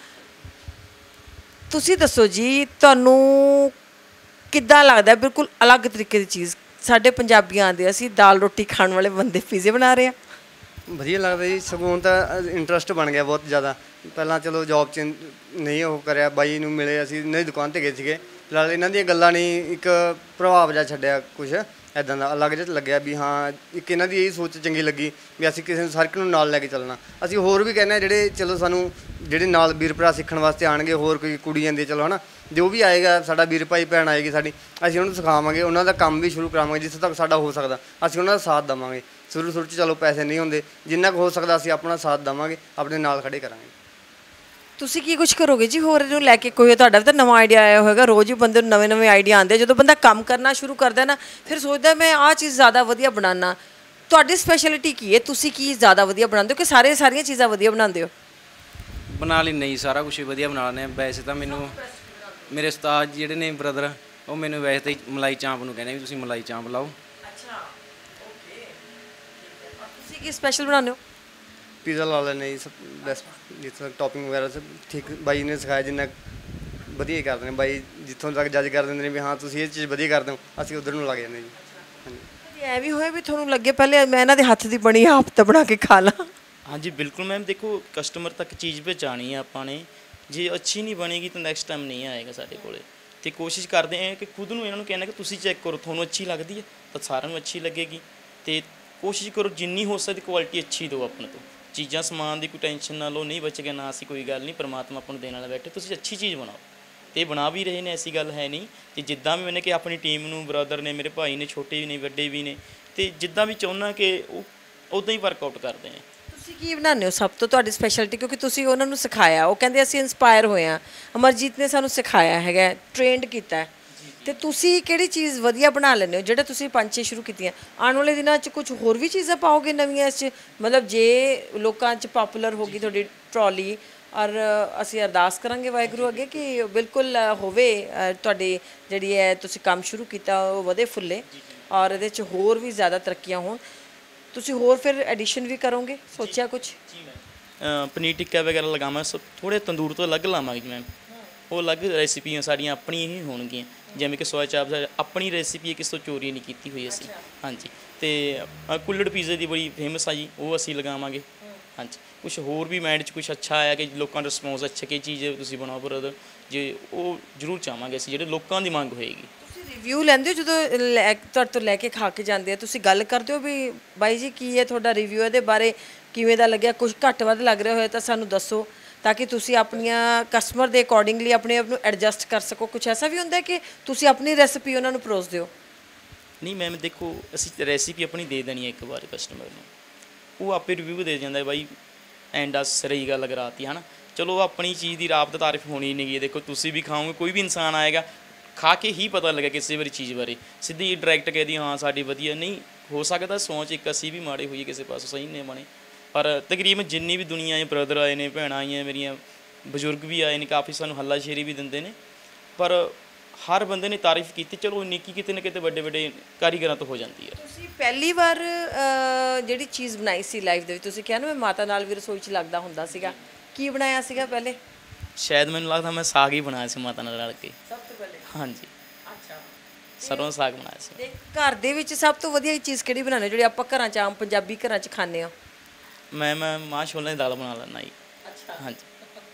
[SPEAKER 1] ਤੁਸੀਂ ਦੱਸੋ ਜੀ, ਤੁਹਾਨੂੰ ਕਿੱਦਾਂ ਲੱਗਦਾ? ਬਿਲਕੁਲ ਅਲੱਗ ਤਰੀਕੇ ਦੀ ਚੀਜ਼, ਸਾਡੇ ਪੰਜਾਬੀਆਂ ਦੇ, ਅਸੀਂ ਦਾਲ ਰੋਟੀ ਖਾਣ ਵਾਲੇ ਬੰਦੇ ਪੀਜ਼ੇ ਬਣਾ ਰਹੇ ਆ।
[SPEAKER 3] ਵਧੀਆ ਲੱਗਦਾ ਜੀ, ਸਗੋਂ ਤਾਂ ਇੰਟਰਸਟ ਬਣ ਗਿਆ ਬਹੁਤ ਜ਼ਿਆਦਾ। ਪਹਿਲਾਂ ਚਲੋ ਜੋਬ 'ਚ ਨਹੀਂ ਉਹ ਕਰਿਆ, ਬਾਈ ਨੂੰ ਮਿਲੇ, ਅਸੀਂ ਇਹਨਾਂ ਦੀ ਦੁਕਾਨ 'ਤੇ ਗਏ ਸੀਗੇ, ਫਿਲਹਾਲ ਇਹਨਾਂ ਦੀਆਂ ਗੱਲਾਂ ਨੇ ਇੱਕ ਪ੍ਰਭਾਵ ਜਿਹਾ ਛੱਡਿਆ, ਕੁਛ ਇੱਦਾਂ ਦਾ ਅਲੱਗ ਜਿਹਾ ਲੱਗਿਆ ਵੀ ਹਾਂ, ਇੱਕ ਇਹਨਾਂ ਦੀ ਇਹ ਸੋਚ ਚੰਗੀ ਲੱਗੀ ਵੀ ਅਸੀਂ ਕਿਸੇ ਨੂੰ ਸਰਕਲ ਨੂੰ ਨਾਲ ਲੈ ਕੇ ਚੱਲਣਾ। ਅਸੀਂ ਹੋਰ ਵੀ ਕਹਿੰਦੇ ਹਾਂ, ਜਿਹੜੇ ਚਲੋ ਸਾਨੂੰ ਜਿਹੜੇ ਨਾਲ ਵੀਰ ਭਰਾ ਸਿੱਖਣ ਵਾਸਤੇ ਆਉਣਗੇ, ਹੋਰ ਕੋਈ ਕੁੜੀ ਜਾਂਦੀ ਚਲੋ ਹੈ ਨਾ, ਜੋ ਵੀ ਆਏਗਾ, ਸਾਡਾ ਵੀਰ ਭਾਈ ਭੈਣ ਆਏਗੀ ਸਾਡੀ, ਅਸੀਂ ਉਹਨਾਂ ਨੂੰ ਸਿਖਾਵਾਂਗੇ, ਉਹਨਾਂ ਦਾ ਕੰਮ ਵੀ ਸ਼ੁਰੂ ਕਰਾਵਾਂਗੇ, ਜਿੱਥੋਂ ਤੱਕ ਸਾਡਾ ਹੋ ਸਕਦਾ ਅਸੀਂ ਉਹਨਾਂ ਦਾ ਸਾਥ ਦੇਵਾਂਗੇ। ਸ਼ੁਰੂ 'ਚ ਚਲੋ ਪੈਸੇ ਨਹੀਂ ਹੁੰਦੇ, ਜਿੰਨਾ ਕੁ ਹੋ ਸਕਦਾ ਅਸੀਂ ਆਪਣਾ ਸਾਥ ਦੇਵਾਂਗੇ, ਆਪਣੇ ਨਾਲ ਖੜੇ ਕਰਾਂਗੇ।
[SPEAKER 1] ਤੁਸੀਂ ਕੀ ਕੁਛ ਕਰੋਗੇ ਜੀ ਹੋਰ ਇਹਨੂੰ ਲੈ ਕੇ? ਕੋਈ ਤੁਹਾਡਾ ਵੀ ਤਾਂ ਨਵਾਂ ਆਈਡੀਆ ਆਇਆ ਹੋਵੇਗਾ, ਰੋਜ਼ ਹੀ ਬੰਦੇ ਨੂੰ ਨਵੇਂ ਆਈਡੀਆ ਆਉਂਦੇ। ਜਦੋਂ ਬੰਦਾ ਕੰਮ ਕਰਨਾ ਸ਼ੁਰੂ ਕਰਦਾ ਨਾ, ਫਿਰ ਸੋਚਦਾ ਮੈਂ ਆਹ ਚੀਜ਼ ਜ਼ਿਆਦਾ ਵਧੀਆ ਬਣਾਉਣਾ। ਤੁਹਾਡੀ ਸਪੈਸ਼ਲਿਟੀ ਕੀ ਹੈ? ਤੁਸੀਂ ਕੀ ਜ਼ਿਆਦਾ ਵਧੀਆ ਬਣਾਉਂਦੇ ਹੋ ਕਿ ਸਾਰੀਆਂ ਚੀਜ਼ਾਂ ਵਧੀਆ ਬਣਾਉਂਦੇ ਹੋ?
[SPEAKER 4] ਬਣਾ ਲਈ ਨਹੀਂ, ਸਾਰਾ ਕੁਛ ਹੀ ਵਧੀਆ ਬਣਾ ਲੈਂਦੇ ਹਾਂ। ਵੈਸੇ ਤਾਂ ਮੈਨੂੰ ਮੇਰੇ ਉਸਤਾਦ ਜਿਹੜੇ ਨੇ ਬ੍ਰਦਰ, ਉਹ ਮੈਨੂੰ ਵੈਸੇ ਤਾਂ ਮਲਾਈ ਚਾਂਪ ਨੂੰ ਕਹਿੰਦੇ ਵੀ ਤੁਸੀਂ ਮਲਾਈ ਚਾਂਪ ਲਾਓ।
[SPEAKER 1] ਅੱਛਾ, ਓਕੇ। ਤੁਸੀਂ ਕੀ ਸਪੈਸ਼ਲ ਬਣਾਉਂਦੇ ਹੋ?
[SPEAKER 3] ਪੀਜ਼ਾ ਲਾ ਲੈਂਦੇ ਜੀ, ਸਭ ਬੈਸਟ, ਜਿਸ ਤਰ੍ਹਾਂ ਟੌਪਿੰਗ ਵਗੈਰਾ ਸਭ ਠੀਕ ਬਾਈ ਨੇ ਸਿਖਾਇਆ, ਜਿੰਨਾ ਵਧੀਆ ਹੀ ਕਰਦੇ ਨੇ ਬਾਈ, ਜਿੱਥੋਂ ਤੱਕ ਜੱਜ ਕਰ ਦਿੰਦੇ ਨੇ ਵੀ ਹਾਂ ਤੁਸੀਂ ਇਹ ਚੀਜ਼ ਵਧੀਆ ਕਰਦੇ ਹੋ, ਅਸੀਂ ਉੱਧਰ ਨੂੰ ਲੱਗ ਜਾਂਦੇ ਜੀ। ਹਾਂਜੀ,
[SPEAKER 1] ਐ ਵੀ ਹੋਇਆ ਵੀ ਤੁਹਾਨੂੰ ਲੱਗੇ ਪਹਿਲੇ ਮੈਂ ਇਹਨਾਂ ਦੇ ਹੱਥ ਦੀ ਬਣੀ ਆਪ ਤਾਂ ਬਣਾ ਕੇ ਖਾ ਲਾਂ?
[SPEAKER 2] ਹਾਂਜੀ ਬਿਲਕੁਲ ਮੈਮ, ਦੇਖੋ ਕਸਟਮਰ ਤੱਕ ਚੀਜ਼ ਪਹੁੰਚਾਉਣੀ ਹੈ ਆਪਾਂ ਨੇ, ਜੇ ਅੱਛੀ ਨਹੀਂ ਬਣੇਗੀ ਤਾਂ ਨੈਕਸਟ ਟਾਈਮ ਨਹੀਂ ਆਏਗਾ ਸਾਡੇ ਕੋਲ। ਅਤੇ ਕੋਸ਼ਿਸ਼ ਕਰਦੇ ਹਾਂ ਕਿ ਖੁਦ ਨੂੰ ਇਹਨਾਂ ਨੂੰ ਕਹਿਣਾ ਕਿ ਤੁਸੀਂ ਚੈੱਕ ਕਰੋ, ਤੁਹਾਨੂੰ ਅੱਛੀ ਲੱਗਦੀ ਹੈ ਤਾਂ ਸਾਰਿਆਂ ਨੂੰ ਅੱਛੀ ਲੱਗੇਗੀ। ਅਤੇ ਕੋਸ਼ਿਸ਼ ਕਰੋ ਜਿੰਨੀ ਹੋ ਸਕਦੀ ਕੁਆਲਿਟੀ ਅੱਛੀ ਦਿਓ ਆਪਣੇ ਤੋਂ, ਚੀਜ਼ਾਂ ਸਮਾਨ ਦੀ ਕੋਈ ਟੈਨਸ਼ਨ ਨਾ ਲਓ, ਨਹੀਂ ਬਚ ਗਿਆ ਨਾ ਅਸੀਂ, ਕੋਈ ਗੱਲ ਨਹੀਂ, ਪਰਮਾਤਮਾ ਆਪਾਂ ਨੂੰ ਦੇਣ ਵਾਲਾ ਬੈਠੇ, ਤੁਸੀਂ ਅੱਛੀ ਚੀਜ਼ ਬਣਾਓ। ਅਤੇ ਬਣਾ ਵੀ ਰਹੇ ਨੇ, ਐਸੀ ਗੱਲ ਹੈ ਨਹੀਂ। ਅਤੇ ਜਿੱਦਾਂ ਵੀ ਮੈਨੇ ਕਿ ਆਪਣੀ ਟੀਮ ਨੂੰ, ਬ੍ਰਦਰ ਨੇ, ਮੇਰੇ ਭਾਈ ਨੇ, ਛੋਟੇ ਵੀ ਨੇ, ਵੱਡੇ ਵੀ ਨੇ, ਅਤੇ ਜਿੱਦਾਂ ਵੀ ਚਾਹੁੰਦਾ ਕਿ ਉਹ ਉੱਦਾਂ ਹੀ ਵਰਕਆਊਟ ਕਰਦੇ ਨੇ।
[SPEAKER 1] ਤੁਸੀਂ ਕੀ ਬਣਾਉਂਦੇ ਹੋ ਸਭ ਤੋਂ, ਤੁਹਾਡੀ ਸਪੈਸ਼ਲਿਟੀ? ਕਿਉਂਕਿ ਤੁਸੀਂ ਉਹਨਾਂ ਨੂੰ ਸਿਖਾਇਆ, ਉਹ ਕਹਿੰਦੇ ਅਸੀਂ ਇੰਸਪਾਇਰ ਹੋਏ ਹਾਂ, ਅਮਰਜੀਤ ਨੇ ਸਾਨੂੰ ਸਿਖਾਇਆ ਹੈਗਾ, ਟ੍ਰੇਨਡ ਕੀਤਾ, ਅਤੇ ਤੁਸੀਂ ਕਿਹੜੀ ਚੀਜ਼ ਵਧੀਆ ਬਣਾ ਲੈਂਦੇ ਹੋ ਜਿਹੜੇ ਤੁਸੀਂ 5-6 ਸ਼ੁਰੂ ਕੀਤੀਆਂ? ਆਉਣ ਵਾਲੇ ਦਿਨਾਂ 'ਚ ਕੁਝ ਹੋਰ ਵੀ ਚੀਜ਼ਾਂ ਪਾਓਗੇ ਨਵੀਆਂ ਇਸ 'ਚ? ਮਤਲਬ ਜੇ ਲੋਕਾਂ 'ਚ ਪਾਪੂਲਰ ਹੋ ਗਈ ਤੁਹਾਡੀ ਟਰੋਲੀ, ਔਰ ਅਸੀਂ ਅਰਦਾਸ ਕਰਾਂਗੇ ਵਾਹਿਗੁਰੂ ਅੱਗੇ ਕਿ ਬਿਲਕੁਲ ਹੋਵੇ, ਤੁਹਾਡੀ ਜਿਹੜੀ ਹੈ ਤੁਸੀਂ ਕੰਮ ਸ਼ੁਰੂ ਕੀਤਾ ਉਹ ਵਧੇ ਫੁੱਲੇ ਔਰ ਇਹਦੇ 'ਚ ਹੋਰ ਵੀ ਜ਼ਿਆਦਾ ਤਰੱਕੀਆਂ ਹੋਣ। ਤੁਸੀਂ ਹੋਰ ਫਿਰ ਐਡੀਸ਼ਨ ਵੀ ਕਰੋਗੇ, ਸੋਚਿਆ ਕੁਝ?
[SPEAKER 2] ਪਨੀਰ ਟਿੱਕਾ ਵਗੈਰਾ ਲਗਾਵਾਂ, ਥੋੜ੍ਹੇ ਤੰਦੂਰ ਤੋਂ ਅਲੱਗ ਲਾਵਾਂਗੇ ਜੀ ਮੈਮ। ਉਹ ਅਲੱਗ ਰੈਸਿਪੀਆਂ ਸਾਡੀਆਂ ਆਪਣੀਆਂ ਹੀ ਹੋਣਗੀਆਂ, ਜਿਵੇਂ ਕਿ ਸੋਇਆ ਚਾਪ ਆਪਣੀ ਰੈਸਿਪੀ ਹੈ, ਕਿਸੇ ਤੋਂ ਚੋਰੀ ਨਹੀਂ ਕੀਤੀ ਹੋਈ ਅਸੀਂ। ਹਾਂਜੀ, ਅਤੇ ਕੁੱਲੜ ਪੀਜ਼ੇ ਦੀ ਬੜੀ ਫੇਮਸ ਆ ਜੀ, ਉਹ ਅਸੀਂ ਲਗਾਵਾਂਗੇ। ਹਾਂਜੀ, ਕੁਛ ਹੋਰ ਵੀ ਮਾਈਂਡ 'ਚ ਕੁਛ ਅੱਛਾ ਆਇਆ ਕਿ ਲੋਕਾਂ ਦਾ ਰਿਸਪੌਂਸ ਅੱਛਾ ਕਿ ਚੀਜ਼ ਤੁਸੀਂ ਬਣਾਓ ਬ੍ਰਦਰ, ਜੇ ਉਹ ਜ਼ਰੂਰ ਚਾਹਾਂਗੇ ਅਸੀਂ, ਜਿਹੜੇ ਲੋਕਾਂ ਦੀ ਮੰਗ ਹੋਏਗੀ।
[SPEAKER 1] ਤੁਸੀਂ ਰਿਵਿਊ ਲੈਂਦੇ ਹੋ ਜਦੋਂ ਤੁਹਾਡੇ ਤੋਂ ਲੈ ਕੇ ਖਾ ਕੇ ਜਾਂਦੇ ਆ, ਤੁਸੀਂ ਗੱਲ ਕਰਦੇ ਹੋ ਵੀ ਬਾਈ ਜੀ ਕੀ ਹੈ ਤੁਹਾਡਾ ਰਿਵਿਊ, ਇਹਦੇ ਬਾਰੇ ਕਿਵੇਂ ਦਾ ਲੱਗਿਆ, ਕੁਝ ਘੱਟ ਵੱਧ ਲੱਗ ਰਿਹਾ ਹੋਇਆ ਤਾਂ ਸਾਨੂੰ ਦੱਸੋ, ਤਾਂ ਕਿ ਤੁਸੀਂ ਆਪਣੀਆਂ ਕਸਟਮਰ ਦੇ ਅਕੋਰਡਿੰਗਲੀ ਆਪਣੇ ਆਪ ਨੂੰ ਐਡਜਸਟ ਕਰ ਸਕੋ। ਕੁਝ ਐਸਾ ਵੀ ਹੁੰਦਾ ਕਿ ਤੁਸੀਂ ਆਪਣੀ ਰੈਸਿਪੀ ਉਹਨਾਂ ਨੂੰ ਪਰੋਸਦੇ ਹੋ?
[SPEAKER 2] ਨਹੀਂ ਮੈਮ, ਦੇਖੋ ਅਸੀਂ ਰੈਸਿਪੀ ਆਪਣੀ ਦੇ ਦੇਣੀ ਹੈ ਇੱਕ ਵਾਰ ਕਸਟਮਰ ਨੂੰ, ਉਹ ਆਪੇ ਰਿਵਿਊ ਦੇ ਜਾਂਦਾ ਬਾਈ ਐਂਡ ਆ ਸਹੀ ਗੱਲ ਕਰਾਤੀ ਹੈ ਨਾ। ਚਲੋ ਆਪਣੀ ਚੀਜ਼ ਦੀ ਰਾਬ ਤਾਰੀਫ ਹੋਣੀ ਨਹੀਂ ਗੀ, ਦੇਖੋ ਤੁਸੀਂ ਵੀ ਖਾਓਗੇ, ਕੋਈ ਵੀ ਇਨਸਾਨ ਆਏਗਾ ਖਾ ਕੇ ਹੀ ਪਤਾ ਲੱਗਾ ਕਿਸੇ ਵਾਰੀ ਚੀਜ਼ ਬਾਰੇ, ਸਿੱਧੀ ਡਾਇਰੈਕਟ ਕਹਿ ਦੀ ਹਾਂ ਸਾਡੀ ਵਧੀਆ ਨਹੀਂ ਹੋ ਸਕਦਾ। ਸੋਚ ਇੱਕ ਅਸੀਂ ਵੀ ਮਾੜੇ ਹੋਈਏ ਕਿਸੇ ਪਾਸੋਂ, ਸਹੀ ਨੇ ਬਣੇ, ਪਰ ਤਕਰੀਬਨ ਜਿੰਨੀ ਵੀ ਦੁਨੀਆ ਆਈ, ਬ੍ਰਦਰ ਆਏ ਨੇ, ਭੈਣਾਂ ਆਈਆਂ ਮੇਰੀਆਂ, ਬਜ਼ੁਰਗ ਵੀ ਆਏ ਨੇ, ਕਾਫੀ ਸਾਨੂੰ ਹੱਲਾਸ਼ੇਰੀ ਵੀ ਦਿੰਦੇ ਨੇ, ਪਰ ਹਰ ਬੰਦੇ ਨੇ ਤਾਰੀਫ ਕੀਤੀ। ਚਲੋ ਨਿੱਕੀ ਕਿਤੇ ਨਾ ਕਿਤੇ ਵੱਡੇ ਵੱਡੇ ਕਾਰੀਗਰਾਂ ਤੋਂ ਹੋ ਜਾਂਦੀ ਹੈ।
[SPEAKER 1] ਤੁਸੀਂ ਪਹਿਲੀ ਵਾਰ ਜਿਹੜੀ ਚੀਜ਼ ਬਣਾਈ ਸੀ ਲਾਈਫ ਦੇ ਵਿੱਚ, ਤੁਸੀਂ ਕਿਹਾ ਨਾ ਮੈਂ ਮਾਤਾ ਨਾਲ ਵੀ ਰਸੋਈ 'ਚ ਲੱਗਦਾ ਹੁੰਦਾ ਸੀਗਾ, ਕੀ ਬਣਾਇਆ ਸੀਗਾ ਪਹਿਲੇ?
[SPEAKER 2] ਸ਼ਾਇਦ ਮੈਨੂੰ ਲੱਗਦਾ ਮੈਂ ਸਾਗ ਹੀ ਬਣਾਇਆ ਸੀ ਮਾਤਾ ਨਾਲ ਰਲ ਕੇ,
[SPEAKER 1] ਸਭ ਤੋਂ ਪਹਿਲੇ?
[SPEAKER 2] ਹਾਂਜੀ,
[SPEAKER 1] ਅੱਛਾ,
[SPEAKER 2] ਸਰੋਂ ਦਾ ਸਾਗ ਬਣਾਇਆ ਸੀ।
[SPEAKER 1] ਤੇ ਘਰ ਦੇ ਵਿੱਚ ਸਭ ਤੋਂ ਵਧੀਆ ਚੀਜ਼ ਕਿਹੜੀ ਬਣਾਉਂਦੇ ਜਿਹੜੀ ਆਪਾਂ ਘਰਾਂ 'ਚ ਆਮ ਪੰਜਾਬੀ ਘਰਾਂ 'ਚ ਖਾਂਦੇ ਹਾਂ?
[SPEAKER 2] ਮੈਂ ਮਾਂ ਛੋਲਿਆਂ ਦੀ ਦਾਲ ਬਣਾ ਲੈਂਦਾ ਜੀ।
[SPEAKER 1] ਅੱਛਾ,
[SPEAKER 2] ਹਾਂਜੀ।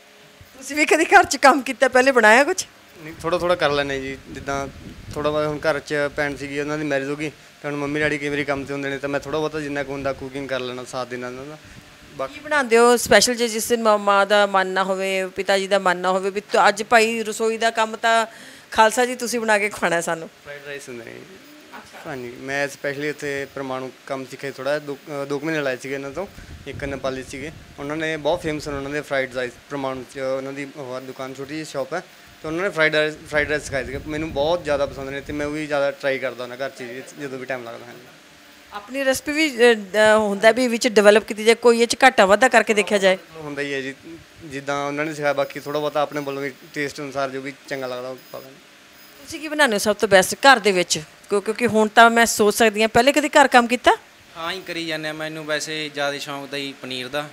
[SPEAKER 1] ਤੁਸੀਂ ਵੀ ਕਦੀ ਘਰ 'ਚ ਕੰਮ ਕੀਤਾ, ਪਹਿਲੇ ਬਣਾਇਆ ਕੁਝ?
[SPEAKER 3] ਨਹੀਂ, ਥੋੜ੍ਹਾ ਕਰ ਲੈਂਦੇ ਜੀ, ਜਿੱਦਾਂ ਥੋੜ੍ਹਾ ਬਹੁਤ ਹੁਣ ਘਰ 'ਚ ਭੈਣ ਸੀਗੀ, ਉਹਨਾਂ ਦੀ ਮੈਰਿਜ ਹੋ ਗਈ, ਤਾਂ ਹੁਣ ਮੰਮੀ ਡੈਡੀ ਕਈ ਵਾਰੀ ਕੰਮ 'ਤੇ ਹੁੰਦੇ ਨੇ, ਤਾਂ ਮੈਂ ਥੋੜ੍ਹਾ ਬਹੁਤਾ ਜਿੰਨਾ ਕੁ ਹੁੰਦਾ ਕੁਕਿੰਗ ਕਰ ਲੈਣਾ, ਸਾਥ ਦੇਣਾ ਉਹਨਾਂ ਦਾ।
[SPEAKER 1] ਕੀ ਬਣਾਉਂਦੇ ਹੋ ਸਪੈਸ਼ਲ, ਜੇ ਜਿਸ ਦਿਨ ਮਾਂ ਦਾ ਮਨ ਨਾ ਹੋਵੇ, ਪਿਤਾ ਜੀ ਦਾ ਮਨ ਨਾ ਹੋਵੇ ਵੀ ਅੱਜ ਭਾਈ ਰਸੋਈ ਦਾ ਕੰਮ ਤਾਂ ਖਾਲਸਾ ਜੀ ਤੁਸੀਂ ਬਣਾ ਕੇ ਖਵਾਉਣਾ ਸਾਨੂੰ?
[SPEAKER 3] ਫਰਾਈਡ ਰਾਈਸ ਹੁੰਦੇ ਨੇ। ਹਾਂਜੀ, ਮੈਂ ਸਪੈਸ਼ਲੀ ਉੱਥੇ ਪਰਮਾਣੂ ਕੰਮ ਸਿੱਖਿਆ, ਥੋੜ੍ਹਾ 2 ਮਹੀਨੇ ਲਾਏ ਸੀਗੇ ਇਹਨਾਂ ਤੋਂ, ਇੱਕ ਨੇਪਾਲੀ ਸੀਗੇ, ਉਹਨਾਂ ਨੇ ਬਹੁਤ ਫੇਮਸ ਹਨ ਉਹਨਾਂ ਦੇ ਫਰਾਈਡ ਰਾਈਸ, ਪਰਮਾਣੂ 'ਚ ਉਹਨਾਂ ਦੀ ਦੁਕਾਨ ਛੋਟੀ ਜਿਹੀ ਸ਼ਾਪ ਹੈ, ਅਤੇ ਉਹਨਾਂ ਨੇ ਫਰਾਈਡ ਰਾਈਸ ਸਿਖਾਏ ਸੀਗੇ, ਮੈਨੂੰ ਬਹੁਤ ਜ਼ਿਆਦਾ ਪਸੰਦ ਨੇ, ਅਤੇ ਮੈਂ ਉਹ ਵੀ ਜ਼ਿਆਦਾ ਟਰਾਈ ਕਰਦਾ ਹੁੰਦਾ ਘਰ 'ਚ ਜਦੋਂ ਵੀ ਟਾਈਮ ਲੱਗਦਾ ਹੈ।
[SPEAKER 1] ਆਪਣੀ ਰੈਸਪੀ ਵੀ ਹੁੰਦਾ ਵੀ ਵਿੱਚ ਡਿਵੈਲਪ ਕੀਤੀ ਜਾਏ, ਕੋਈ ਇਹ 'ਚ ਘਾਟਾ ਵਾਧਾ ਕਰਕੇ ਦੇਖਿਆ ਜਾਏ?
[SPEAKER 3] ਹੁੰਦਾ ਹੀ ਹੈ ਜੀ, ਜਿੱਦਾਂ ਉਹਨਾਂ ਨੇ ਸਿਖਾਇਆ, ਬਾਕੀ ਥੋੜ੍ਹਾ ਬਹੁਤਾ ਆਪਣੇ ਵੱਲੋਂ ਵੀ ਟੇਸਟ ਅਨੁਸਾਰ ਜੋ ਵੀ ਚੰਗਾ ਲੱਗਦਾ ਉਹ ਪਾ ਲੈਂਦੇ।
[SPEAKER 1] ਤੁਸੀਂ ਕੀ ਬਣਾਉਂਦੇ ਹੋ ਸਭ ਤੋਂ ਬੈਸਟ ਘਰ ਦੇ ਵਿੱਚ? ਕਿਉਂਕਿ ਹੁਣ ਤਾਂ ਮੈਂ ਸੋਚ ਸਕਦੀ ਹਾਂ, ਪਹਿਲੇ ਕਦੀ ਘਰ ਕੰਮ ਕੀਤਾ?
[SPEAKER 4] ਹਾਂ ਹੀ ਕਰੀ ਜਾਂਦੇ ਆ, ਮੈਨੂੰ ਵੈਸੇ ਜ਼ਿਆਦਾ ਸ਼ੌਂਕ ਦਾ ਹੀ ਪਨੀਰ ਦਾ।